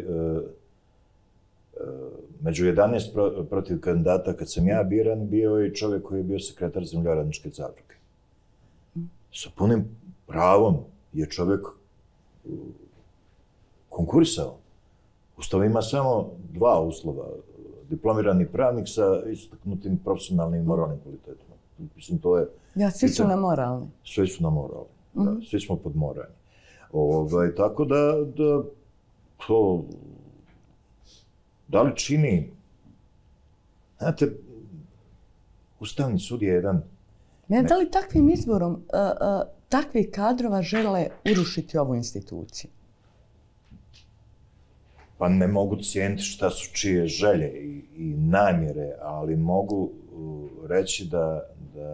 Među 11 protiv kandidata kad sam ja biran, bio je i čovjek koji je bio sekretar Zemljoradničke zadruge. Sa punim pravom je čovjek konkurisao. Ustav ima samo 2 uslova. Diplomirani pravnik sa istaknutim profesionalnim i moralnim kvalitetima. Mislim, to je... Svi su na moralni. Svi su na moralni. Svi smo podmorani. Tako da to... Da li čini... Znate, Ustavni sud je jedan... Da li takvim izborom takvih kadrova žele urušiti ovu instituciju? Pa ne mogu cijeniti šta su čije želje i namjere, ali mogu reći da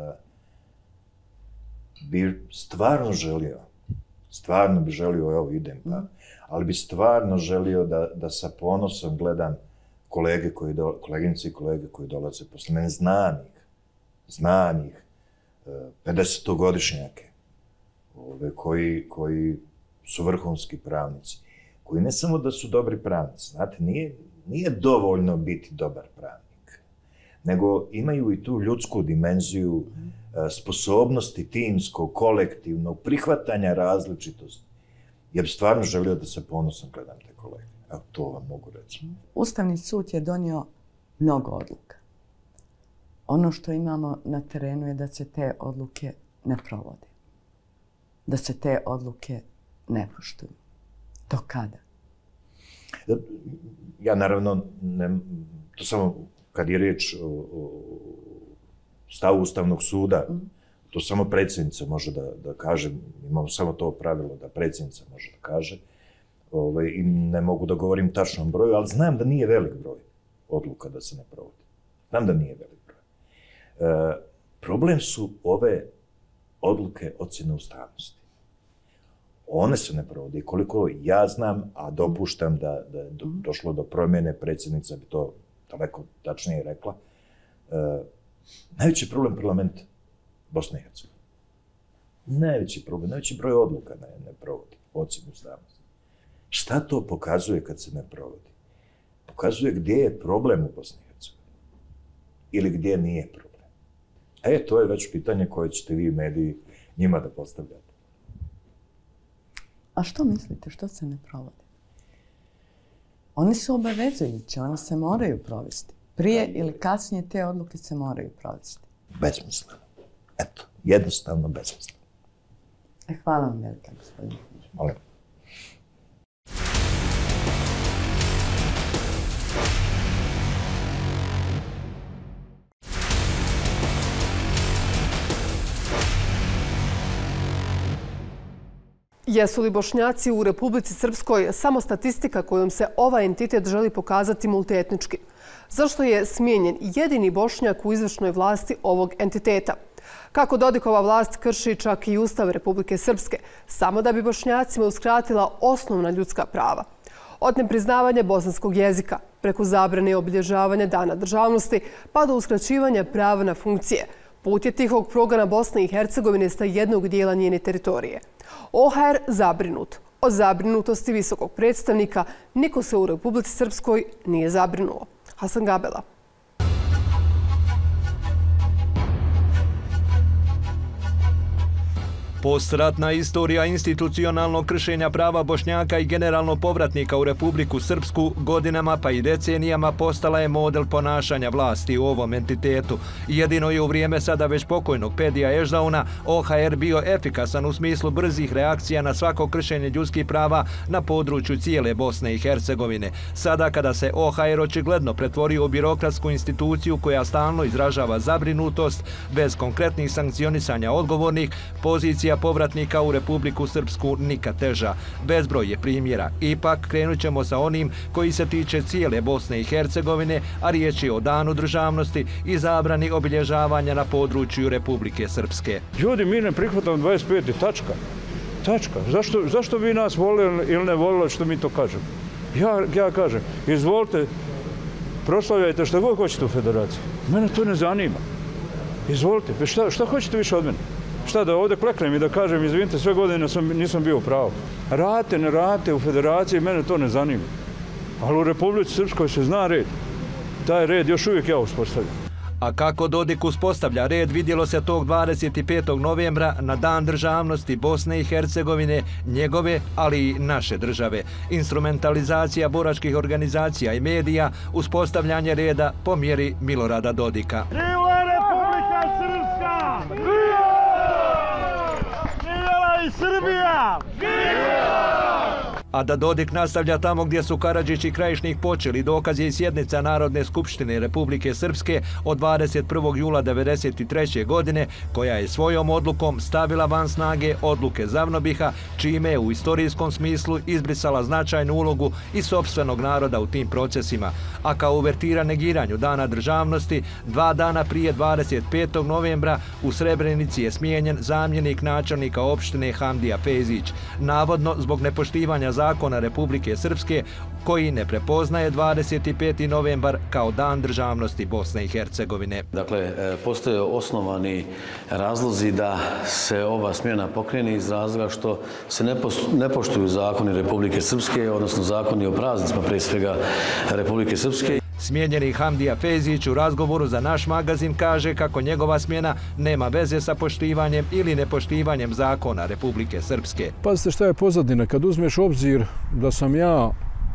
bi stvarno želio, evo idem, ali bi stvarno želio da sa ponosom gledam koleginice i kolege koji dolaze posle mene, znanih, 50-godišnjake, koji su vrhunski pravnici, koji ne samo da su dobri pravnici, znate, nije dovoljno biti dobar pravnik, nego imaju i tu ljudsku dimenziju, sposobnosti timskog, kolektivnog, prihvatanja različitosti. Ja bih stvarno želio da se ponosom gledam te kolege. Evo, to vam mogu reći. Ustavni sud je donio mnogo odluka. Ono što imamo na terenu je da se te odluke ne provode. Da se te odluke ne poštuju. Do kada? Ja naravno, to samo kad je riječ o stavu Ustavnog suda, to samo predsjednica može da kaže, imamo samo to pravilo da predsjednica može da kaže, i ne mogu da govorim tačnom broju, ali znam da nije velik broj odluka da se ne provodi. Znam da nije velik broj. Problem su ove odluke ocjene ustavnosti. One se ne provode. Koliko ja znam, a dopuštam da je došlo do promjene, predsjednica bi to daleko tačnije rekla, najveći problem parlament Bosne i Hercegovine. Najveći problem, najveći broj odluka ne provodi ocjenu ustavnosti. Šta to pokazuje kad se ne provodi? Pokazuje gdje je problem u Bosni i Hercegovini. Ili gdje nije problem. To je već pitanje koje ćete vi mediji njima da postavljate. A što mislite, što se ne provode? One su obavezujuće, one se moraju provesti. Prije ili kasnije te odluke se moraju provesti. Besmisleno. Eto, jednostavno besmisleno. Hvala vam velika, gospodine. Molim. Jesu li Bošnjaci u Republici Srpskoj samo statistika kojom se ovaj entitet želi pokazati multietnički? Zašto je smijenjen jedini Bošnjak u izvršnoj vlasti ovog entiteta? Kako Dodikova vlast krši čak i Ustav Republike Srpske, samo da bi Bošnjacima uskratila osnovna ljudska prava? Od nepriznavanja bosanskog jezika, preko zabrane obilježavanja Dana državnosti, pa do uskraćivanja prava na funkcije. Put je tihog progona Bosne i Hercegovine sta jednog dijela njene teritorije. OHR zabrinut. Od zabrinutosti visokog predstavnika niko se u Republici Srpskoj nije zabrinuo. Hasan Gabela. Postratna istorija institucionalnog kršenja prava Bošnjaka i generalno povratnika u Republiku Srpsku godinama pa i decenijama postala je model ponašanja vlasti u ovom entitetu. Jedino je u vrijeme sada već pokojnog Pedija Eždauna OHR bio efikasan u smislu brzih reakcija na svako kršenje ljudskih prava na području cijele Bosne i Hercegovine. Sada kada se OHR očigledno pretvorio u birokratsku instituciju koja stalno izražava zabrinutost bez konkretnih sankcionisanja odgovornih, pozicija povratnika u Republiku Srpsku nikad teža. Bezbroj je primjera. Ipak krenut ćemo sa onim koji se tiče cijele Bosne i Hercegovine, a riječ je o Danu državnosti i zabrani obilježavanja na području Republike Srpske. Ljudi, mi ne prihvatamo 25. tačka. Tačka. Zašto vi nas volili ili ne volili što mi to kažemo? Ja kažem, izvolite, proslavljajte što god hoćete u federaciji. Mene to ne zanima. Izvolite, šta hoćete više od mene? Šta da ovdje kleknem i da kažem, izvinite, sve godine nisam bio u pravu. Radite, ne radite u federaciji, mene to ne zanima. Ali u Republici Srpskoj se zna red. Taj red još uvijek ja uspostavljam. A kako Dodik uspostavlja red vidjelo se tog 25. novembra na Dan državnosti Bosne i Hercegovine, njegove, ali i naše države. Instrumentalizacija boračkih organizacija i medija, uspostavljanje reda po mjeri Milorada Dodika. Živjela Republika Srpska! Živjela i Srbija! A da Dodik nastavlja tamo gdje su Karadžić i Krajišnik počeli, dokaz je i sjednica Narodne skupštine Republike Srpske od 21. jula 1993. godine, koja je svojom odlukom stavila van snage odluke Zavnobiha, čime je u istorijskom smislu izbrisala značajnu ulogu i sopstvenog naroda u tim procesima. A kao uvertira negiranju Dana državnosti, 2 dana prije 25. novembra u Srebrenici je smijenjen zamjenik načelnika opštine Hamdija Fejzić, navodno zbog nepoštivanja zakona Republike Srpske koji ne prepoznaje 25. novembar kao Dan državnosti Bosne i Hercegovine. Dakle, postoje osnovani razlozi da se ova smjena pokrene iz razloga što se ne poštuju zakoni Republike Srpske, odnosno zakoni o praznicima, prije svega Republike Srpske. Smijenjeni Hamdija Fejzić u razgovoru za naš magazin kaže kako njegova smjena nema veze sa poštivanjem ili nepoštivanjem zakona Republike Srpske. Pazite šta je pozadina. Kad uzmeš obzir da sam ja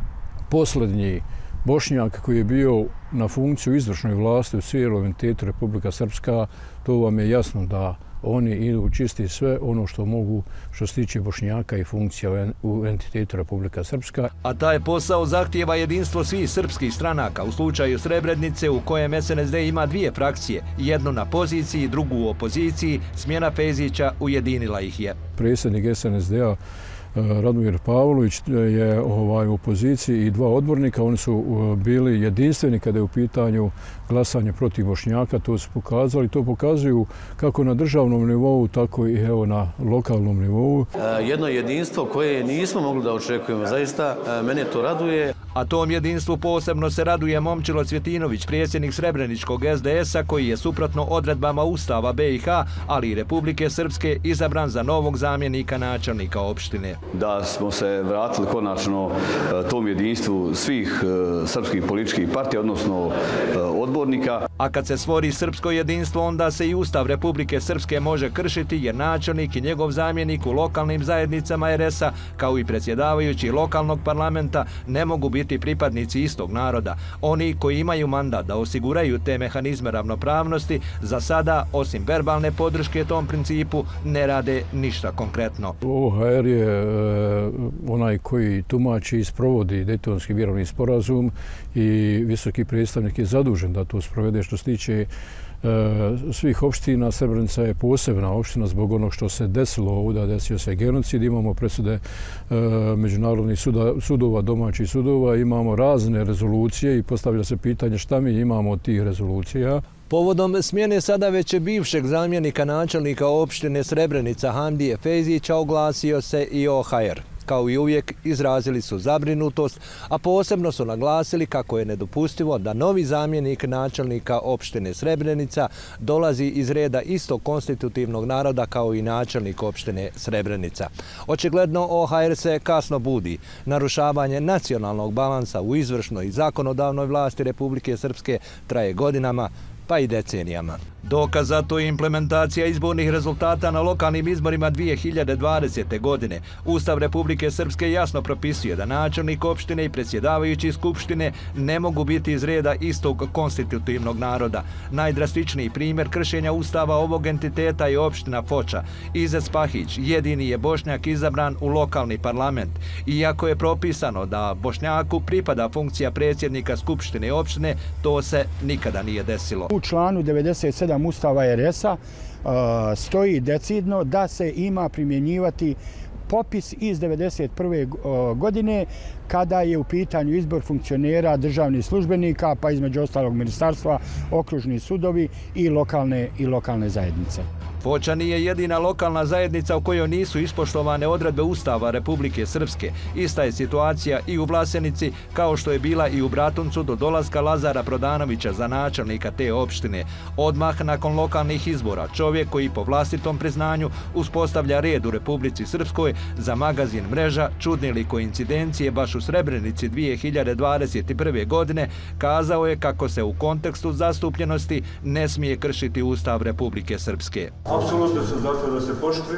posljednji Bošnjak koji je bio na funkciju izvršnoj vlasti u cijelom entitetu Republika Srpska, to vam je jasno da oni idu čisti sve ono što mogu što se tiče Bošnjaka i funkcija u entitetu Republika Srpska. A taj posao zahtijeva jedinstvo svih srpskih stranaka. U slučaju Srebrenice u kojem SNSD ima 2 frakcije, jednu na poziciji, drugu u opoziciji, smjena Fejzića ujedinila ih je. Predsjednik SNSD-a Radomir Pavlović je u opoziciji i 2 odbornika. Oni su bili jedinstveni kada je u pitanju glasanje protiv Bošnjaka. To su pokazali. To pokazuju kako na državnom nivou, tako i na lokalnom nivou. Jedno jedinstvo koje nismo mogli da očekujemo. Zaista, mene to raduje. A tom jedinstvu posebno se raduje Momčilo Cvjetinović, predsjednik Srebreničkog SDS-a, koji je suprotno odredbama Ustava BiH, ali i Republike Srpske, izabran za novog zamjenika načelnika opštine. Da smo se vratili konačno tom jedinstvu svih srpskih političkih partija, odnosno odbornika. A kad se stvori srpsko jedinstvo, onda se i Ustav Republike Srpske može kršiti, jer načelnik i njegov zamjenik u lokalnim zajednicama RS-a, kao i predsjedavajući lokalnog parlamenta, ne mogu biti pripadnici istog naroda. Oni koji imaju mandat da osiguraju te mehanizme ravnopravnosti, za sada, osim verbalne podrške tom principu, ne rade ništa konkretno. OHR je onaj koji tumači i sprovodi Dejtonski mirovni sporazum i visoki predstavnik je zadužen da to sprovede. Što se tiče svih opština, Srebrenica je posebna opština zbog onog što se desilo ovdje, desio se genocid, imamo presude međunarodnih sudova, domaćih sudova, imamo razne rezolucije i postavlja se pitanje šta mi imamo od tih rezolucija. Povodom smjene sada već bivšeg zamjenika načelnika opštine Srebrenica Hamdije Fejzića oglasio se i OHR. Kao i uvijek izrazili su zabrinutost, a posebno su naglasili kako je nedopustivo da novi zamjenik načelnika opštine Srebrenica dolazi iz reda istog konstitutivnog naroda kao i načelnik opštine Srebrenica. Očigledno OHR se kasno budi. Narušavanje nacionalnog balansa u izvršnoj i zakonodavnoj vlasti Republike Srpske traje godinama, pa i decenijama. Dokaz za to je implementacija izbornih rezultata na lokalnim izborima 2020. godine. Ustav Republike Srpske jasno propisuje da načelnik opštine i predsjedavajući skupštine ne mogu biti iz reda istog konstitutivnog naroda. Najdrastičniji primjer kršenja ustava ovog entiteta je opština Foča. Izet Spahić jedini je Bošnjak izabran u lokalni parlament. Iako je propisano da Bošnjaku pripada funkcija predsjednika skupštine opštine, to se nikada nije desilo. U članu 97 Ustava RS-a stoji decidno da se ima primjenjivati popis iz 1991. godine kada je u pitanju izbor funkcionera, državnih službenika, pa između ostalog ministarstva, okružni sudovi i lokalne zajednice. Foča nije jedina lokalna zajednica u kojoj nisu ispoštovane odredbe Ustava Republike Srpske. Ista je situacija i u Vlasenici, kao što je bila i u Bratuncu do dolaska Lazara Prodanovića za načelnika te opštine. Odmah nakon lokalnih izbora čovjek koji po vlastitom priznanju uspostavlja red u Republici Srpskoj za magazin Mreža, čudne li koincidencije baš u Srebrenici 2021. godine, kazao je kako se u kontekstu zastupljenosti ne smije kršiti Ustav Republike Srpske. Apsolutno sam zato da se poštuje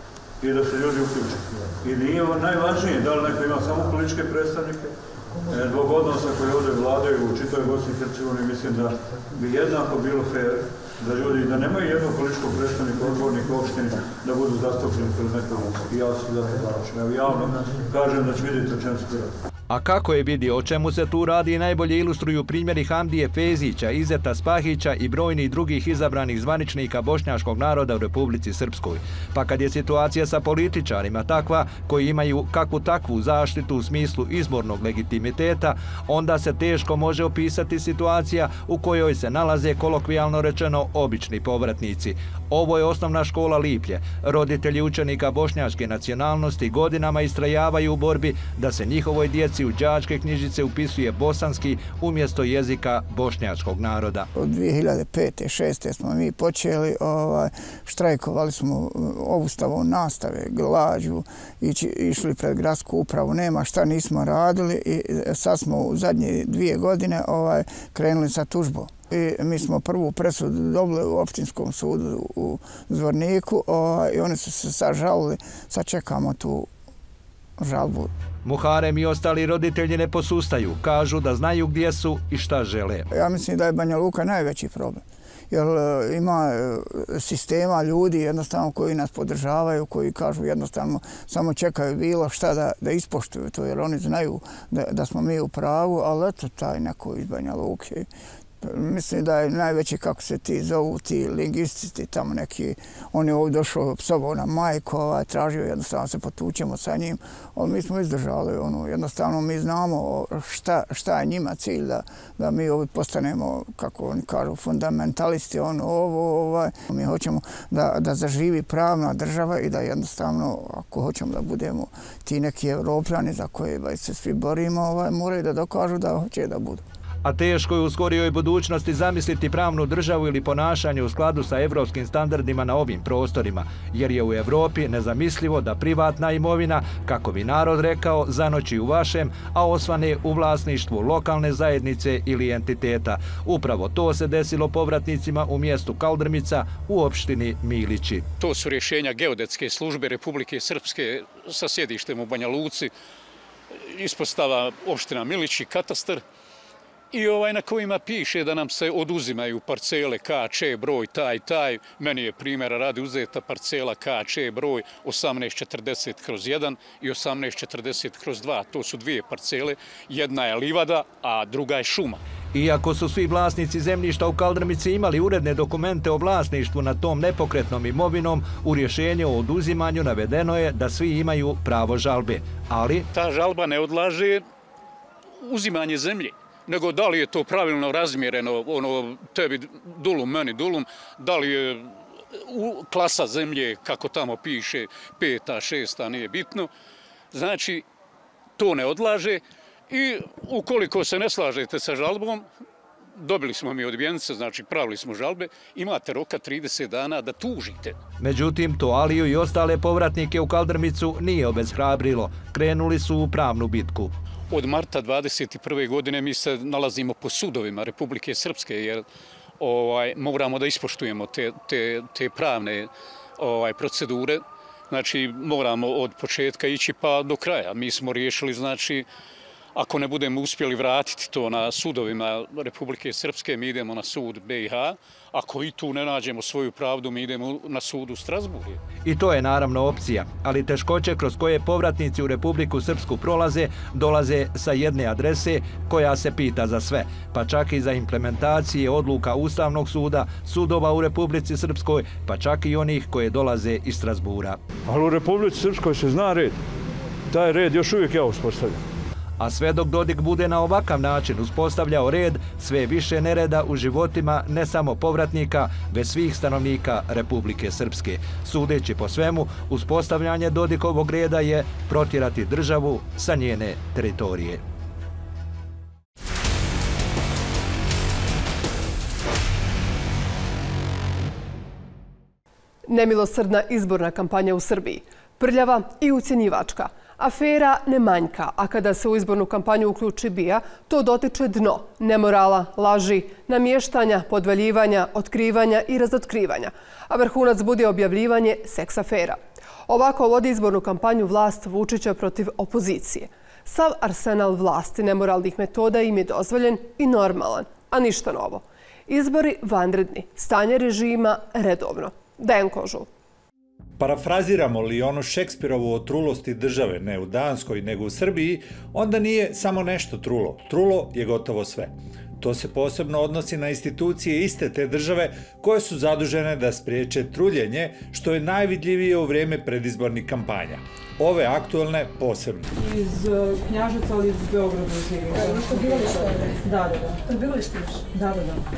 i da se ljudi uključe. I nije najvažnije da li neko ima samo političke predstavnike, zbog odnosa koji ovdje vladaju u čitavoj Bosni i Hercegovini, mislim da bi jednako bilo fair da ljudi, da nemaju jednog političkog predstavnika, odbornika opštine, da budu zastupljeni kroz nekog. I ja se zato zalačim. Evo javno kažem da ću vidjeti o čemu se radi. A kako je vidio o čemu se tu radi, najbolje ilustruju primjeri Hamdije Fezića, Izeta Spahića i brojnih drugih izabranih zvaničnika bošnjačkog naroda u Republici Srpskoj. Pa kad je situacija sa političarima takva koji imaju kakvu takvu zaštitu u smislu izbornog legitimiteta, onda se teško može opisati situacija u kojoj se nalaze kolokvijalno rečeno obični povratnici. Ovo je osnovna škola Liplje. Roditelji učenika bošnjačke nacionalnosti godinama istrajavaju u borbi da se njihovoj djeci u đačke knjižice upisuje bosanski umjesto jezika bošnjačkog naroda. Od 2005. 2006. smo mi počeli, štrajkovali smo obustavom nastave, glađu, išli pred gradsku upravu, nema šta nismo radili i sad smo u zadnje 2 godine krenuli sa tužbom. I mi smo prvu presudu dobili u opštinskom sudu u Zvorniku i oni su se sad žalili, sad čekamo tu žalbu. Muharem i ostali roditelji ne posustaju, kažu da znaju gdje su i šta žele. Ja mislim da je Banja Luka najveći problem. Jer ima sistema ljudi jednostavno koji nas podržavaju, koji kažu jednostavno samo čekaju bilo šta da ispoštuju to, jer oni znaju da smo mi u pravu, ali eto taj neko iz Banja Luke. Mislim da je najveći, kako se ti zovu, ti lingvistici tamo neki, on je ovdje došao psovao na majku, tražio jednostavno se potučemo sa njim, ali mi smo izdržali, jednostavno mi znamo šta je njima cilj, da mi ovdje postanemo, kako oni kažu, fundamentalisti, mi hoćemo da zaživi pravna država i da jednostavno, ako hoćemo da budemo ti neki Evropljani za koje se svi borimo, moraju da dokažu da hoće da budu. A teško je u skorijoj budućnosti zamisliti pravnu državu ili ponašanje u skladu sa evropskim standardima na ovim prostorima, jer je u Evropi nezamislivo da privatna imovina, kako bi narod rekao, zanoći u vašem, a osvane u vlasništvu lokalne zajednice ili entiteta. Upravo to se desilo povratnicima u mjestu Kaldrmica u opštini Milići. To su rješenja Geodetske službe Republike Srpske sa sjedištem u Banja Luci, ispostava opština Milići, katastar, i na kojima piše da nam se oduzimaju parcele KČ broj taj. Meni je primjera radi uzeta parcela KČ broj 1840/1 i 1840/2. To su 2 parcele, jedna je livada, a druga je šuma. Iako su svi vlasnici zemljišta u Kaldrmici imali uredne dokumente o vlasništvu nad tom nepokretnom imovinom, u rješenju o oduzimanju navedeno je da svi imaju pravo žalbe. Ali ta žalba ne odlaže uzimanje zemlje, nego da li je to pravilno razmjereno, tebi dulum, meni dulum, da li je klasa zemlje, kako tamo piše, 5., 6., nije bitno. Znači, to ne odlaže i ukoliko se ne slažete sa žalbom, dobili smo mi odbijenice, znači pravili smo žalbe, imate roka 30 dana da tužite. Međutim, to Aliju i ostale povratnike u Kaldrmicu nije obeshrabrilo. Krenuli su u pravnu bitku. Od marta 2021. godine mi se nalazimo po sudovima Republike Srpske, jer moramo da ispoštujemo te pravne procedure. Znači, moramo od početka ići pa do kraja. Mi smo riješili, znači, ako ne budemo uspjeli vratiti to na sudovima Republike Srpske, mi idemo na sud BiH. Ako i tu ne nađemo svoju pravdu, mi idemo na sud u Strasburgu. I to je naravno opcija, ali teškoće kroz koje povratnici u Republiku Srpsku prolaze, dolaze sa jedne adrese koja se pita za sve, pa čak i za implementacije odluka Ustavnog suda, sudova u Republici Srpskoj, pa čak i onih koje dolaze iz Strasbura. Ali u Republici Srpskoj se zna red. Taj red još uvijek ja uspostavljam. a sve dok Dodik bude na ovakav način uspostavljao red, sve više nereda u životima ne samo povratnika, već svih stanovnika Republike Srpske. Sudeći po svemu, uspostavljanje Dodikovog reda je protjerati državu sa njene teritorije. Nemilosrdna izborna kampanja u Srbiji. Prljava i ucjenjivačka. Afera ne manjka, a kada se u izbornu kampanju uključi BIA, to dotiče dno nemorala, laži, namještanja, podvaljivanja, otkrivanja i razotkrivanja. A vrhunac bude objavljivanje seks afera. Ovako vodi izbornu kampanju vlast Vučića protiv opozicije. Sav arsenal vlasti nemoralnih metoda im je dozvoljen i normalan, a ništa novo. Izbori vanredni, stanje režima redovno. Dejan Kožul. Parafraziramo li onu Šekspirovu o trulosti države ne u Danskoj nego u Srbiji, onda nije samo nešto trulo. Trulo je gotovo sve. To se posebno odnosi na institucije iste te države koje su zadužene da spriječe truljenje, što je najvidljivije u vrijeme predizbornih kampanja. Ove aktualne posebno. Iz Knjaževca, ali iz Beograda živimo. Da. Prebivalište još? Da.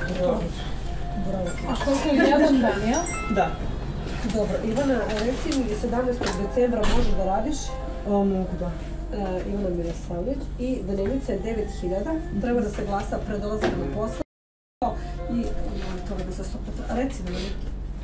A koliko je jedan dan, ja? Da. Dobro, Ivana, reci mi 17. decembra možeš da radiš? Mogu da. Ivana Mirosavljević i dnevnica je 9.000. Treba da se glasa pred dolazak na posao. I to da za 100%. Reci mi neki.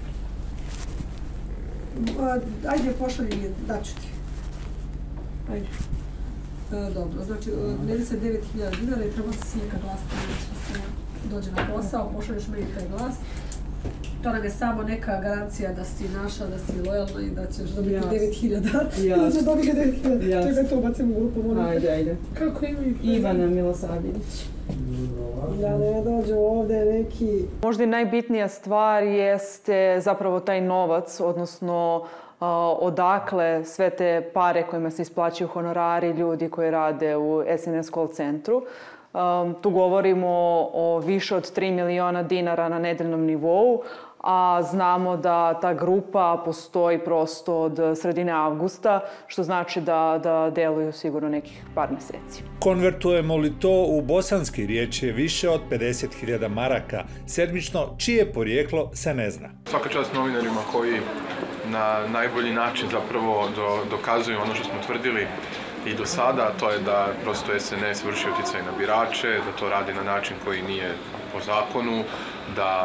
Ajde, pošalji mi, daću ti. Ajde. Dobro, znači dnevnica je 9.000 dinara i treba se neka glasiti što se dođe na posao, pošalješ meni taj glas. To nam je samo neka garancija da si naša, da si lojalna i da ćeš dobiti 9.000. Da ćeš dobiti 9.000. Čekaj, to bacim u grupu, molim. Ajde. Kako ime? Ivana Milosavljević. Da ne dođu ovdje neki... Možda i najbitnija stvar jeste zapravo taj novac, odnosno odakle sve te pare kojima se isplaćuju honorari ljudi koji rade u SNS call centru. Tu govorimo o više od 3 miliona dinara na nedeljnom nivou, a znamo da ta grupa postoji prosto od sredine avgusta, što znači da deluju sigurno nekih par mjeseci. Konvertujemo li to u bosanski, riječ je više od 50.000 maraka sedmično, čije porijeklo se ne zna. Svaka čast novinarima koji na najbolji način zapravo dokazuju ono što smo tvrdili i do sada, to je da prosto SNS vrši utjecaj na birače, da to radi na način koji nije po zakonu, da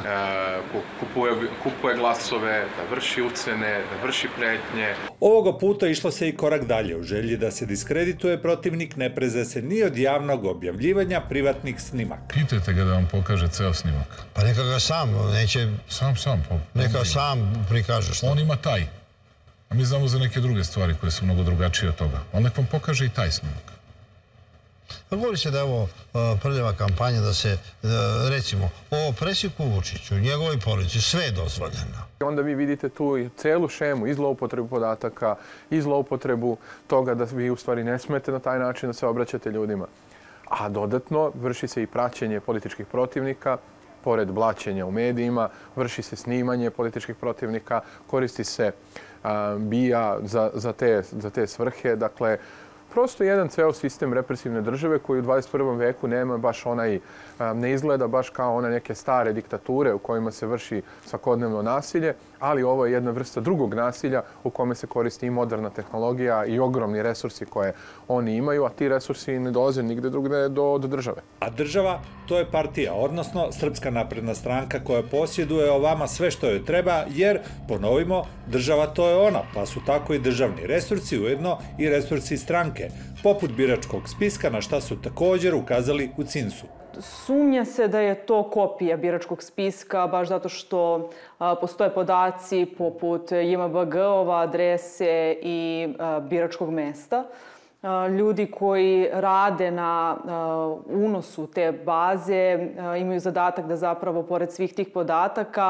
kupuje glasove, da vrši ucene, da vrši pretnje. Ovoga puta išlo se i korak dalje. U želji da se diskredituje protivnik, ne preze se ni od javnog objavljivanja privatnih snimaka. Pitajte ga da vam pokaže ceo snimak. Pa neka ga sam, neće... Sam. Neka sam prikaže što. On ima taj. A mi znamo za neke druge stvari koje su mnogo drugačije od toga. On nek vam pokaže i taj snimak. Pa govori se da je ovo prljava kampanja, da se, recimo, o presjeku Vučiću, njegovoj porodici, sve je dozvoljeno. Onda vi vidite tu i celu šemu i zloupotrebu podataka i zloupotrebu toga da vi u stvari ne smete na taj način da se obraćate ljudima. A dodatno vrši se i praćenje političkih protivnika, pored blaćenja u medijima, vrši se snimanje političkih protivnika, koristi se BIA za te svrhe. Dakle, prosto jedan ceo sistem represivne države koji u 21. veku nema baš onaj, ne izgleda baš kao one neke stare diktature u kojima se vrši svakodnevno nasilje, ali ovo je jedna vrsta drugog nasilja u kome se koristi i moderna tehnologija i ogromni resursi koje oni imaju, a ti resursi ne dolaze nigde drugde do države. A država, to je partija, odnosno Srpska napredna stranka koja posjeduje o vama sve što joj treba, jer, ponovimo, država to je ona, pa su tako i državni resursi, ujedno i resursi stranke, poput biračkog spiska, na šta su također ukazali u CINS-u. Sumnja se da je to kopija biračkog spiska, baš zato što postoje podaci poput JMBG-ova, adrese i biračkog mesta. Ljudi koji rade na unosu te baze imaju zadatak da zapravo, pored svih tih podataka,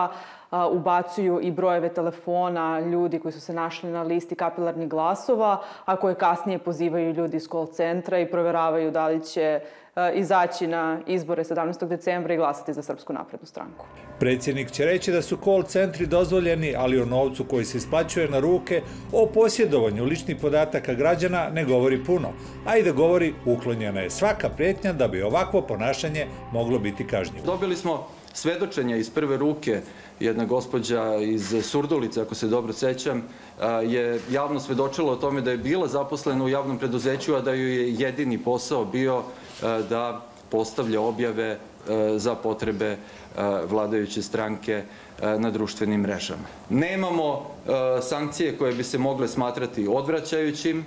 ubacuju i brojeve telefona ljudi koji su se našli na listi kapilarnih glasova, a koje kasnije pozivaju ljudi iz call centra i proveravaju da li će izaći na izbore 17. decembra i glasati za Srpsku naprednu stranku. Predsjednik će reći da su call centri dozvoljeni, ali o novcu koji se isplaćuje na ruke, o posjedovanju ličnih podataka građana ne govori puno, a i da govori uklonjena je svaka prijetnja da bi ovakvo ponašanje moglo biti kažnjivo. Dobili smo svedočenja iz prve ruke. Jedna gospođa iz Surdulice, ako se dobro sećam, je javno svedočila o tome da je bila zaposlena u javnom preduzeću, a da joj je jedini posao bio da postavlja objave za potrebe vladajuće stranke na društvenim mrežama. Nemamo sankcije koje bi se mogle smatrati odvraćajućim,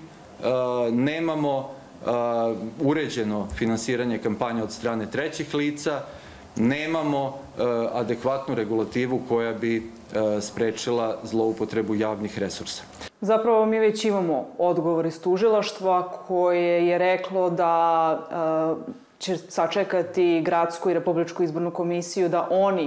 nemamo uređeno finansiranje kampanja od strane trećih lica, nemamo adekvatnu regulativu koja bi sprečila zloupotrebu javnih resursa. Zapravo mi već imamo odgovor iz tužilaštva koje je reklo da će sačekati Gradsku i Republičku izbornu komisiju da oni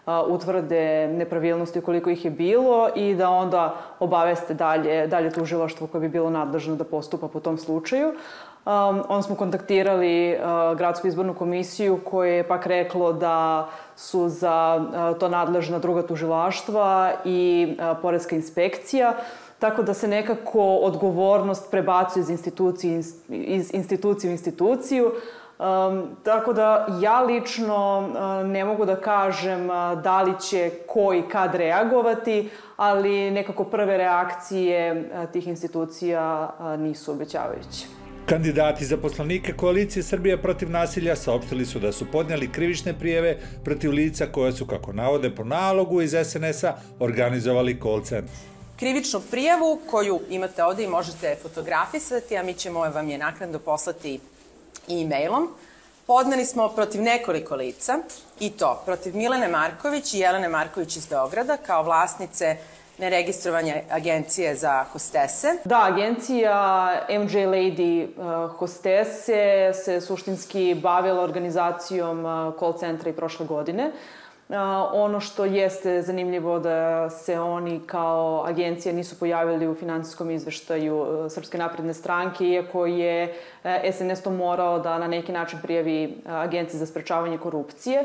utvrde nepravilnosti koliko ih je bilo i da onda obaveste dalje tužilaštvo koje bi bilo nadležno da postupa po tom slučaju. Onda smo kontaktirali Gradsku izbornu komisiju koje je pak reklo da su za to nadležna druga tužilaštva i poreska inspekcija, tako da se nekako odgovornost prebacuje iz institucije u instituciju. Tako da ja lično ne mogu da kažem da li će ko i kad reagovati, ali nekako prve reakcije tih institucija nisu obećavajuće. Kandidati za poslanike Koalicije Srbija protiv nasilja saopštili su da su podnijeli krivične prijeve protiv lica koja su, kako navode po nalogu iz SNS-a, organizovali call centar. Krivičnu prijavu koju imate ovde i možete fotografisati, a mi ćemo vam je naknadno poslati e-mailom. Podneli smo protiv nekoliko lica, i to protiv Milene Marković i Jelene Marković iz Beograda kao vlasnice neregistrovanje agencije za hostese. Da, agencija MJ Lady hostese se suštinski bavila organizacijom call centra i prošle godine. Ono što jeste zanimljivo da se oni kao agencija nisu pojavili u finansijskom izveštaju Srpske napredne stranke, iako je SNS to morao da na neki način prijavi Agenciji za sprečavanje korupcije.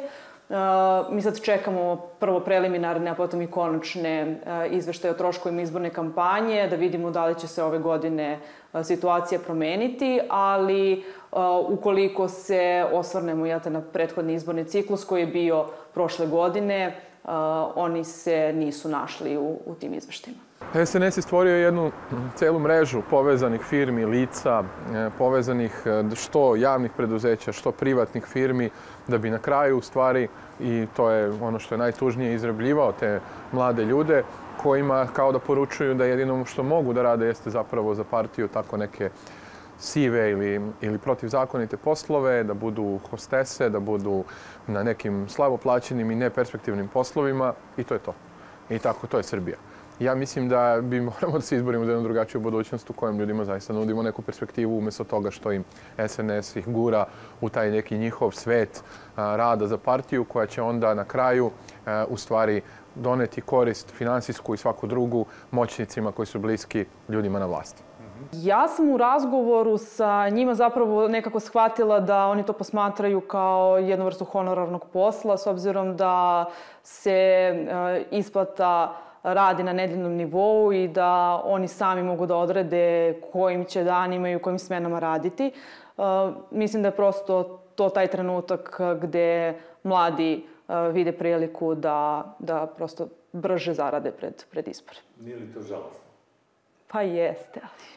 Mi sad čekamo prvo preliminarne, a potom i konačne izveštaje o troškovima izborne kampanje, da vidimo da li će se ove godine situacija promeniti, ali ukoliko se osvrnemo na prethodni izborni ciklus koji je bio prošle godine, oni se nisu našli u tim izveštajima. SNS je stvorio jednu celu mrežu povezanih firmi, lica, povezanih što javnih preduzeća, što privatnih firmi, da bi na kraju u stvari, i to je ono što je najtužnije, izrabljivao te mlade ljude kojima kao da poručuju da jedino što mogu da rade jeste zapravo za partiju tako neke sive ili protivzakonite poslove, da budu hostese, da budu na nekim slabo plaćenim i neperspektivnim poslovima, i to je to. I tako, to je Srbija. Ja mislim da bi moramo da se izborimo za jednu drugačiju budućnost u kojem ljudima zaista nudimo neku perspektivu umjesto toga što im SNS ih gura u taj neki njihov svet rada za partiju koja će onda na kraju u stvari doneti korist finansijsku i svaku drugu moćnicima koji su bliski ljudima na vlasti. Ja sam u razgovoru sa njima zapravo nekako shvatila da oni to posmatraju kao jednu vrstu honorarnog posla, s obzirom da se isplata radi na nedeljnom nivou i da oni sami mogu da odrede kojim će danima i u kojim smenama raditi. Mislim da je prosto to taj trenutak gde mladi vide priliku da prosto brže zarade pred izbore. Nije li to žalostno? Pa jeste, ali...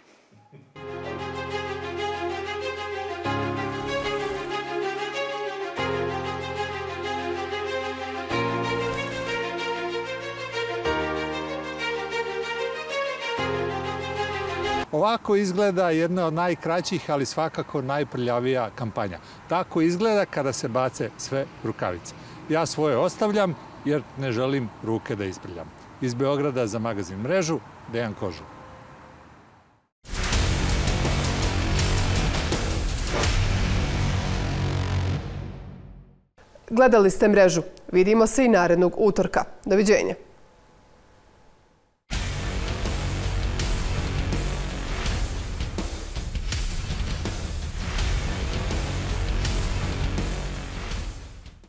Ovako izgleda jedna od najkraćih, ali svakako najprljavija kampanja. Tako izgleda kada se bace sve rukavice. Ja svoje ostavljam jer ne želim ruke da isprljam. Iz Beograda za magazin Mrežu, Dejan Kožul. Gledali ste Mrežu. Vidimo se i narednog utorka. Doviđenja.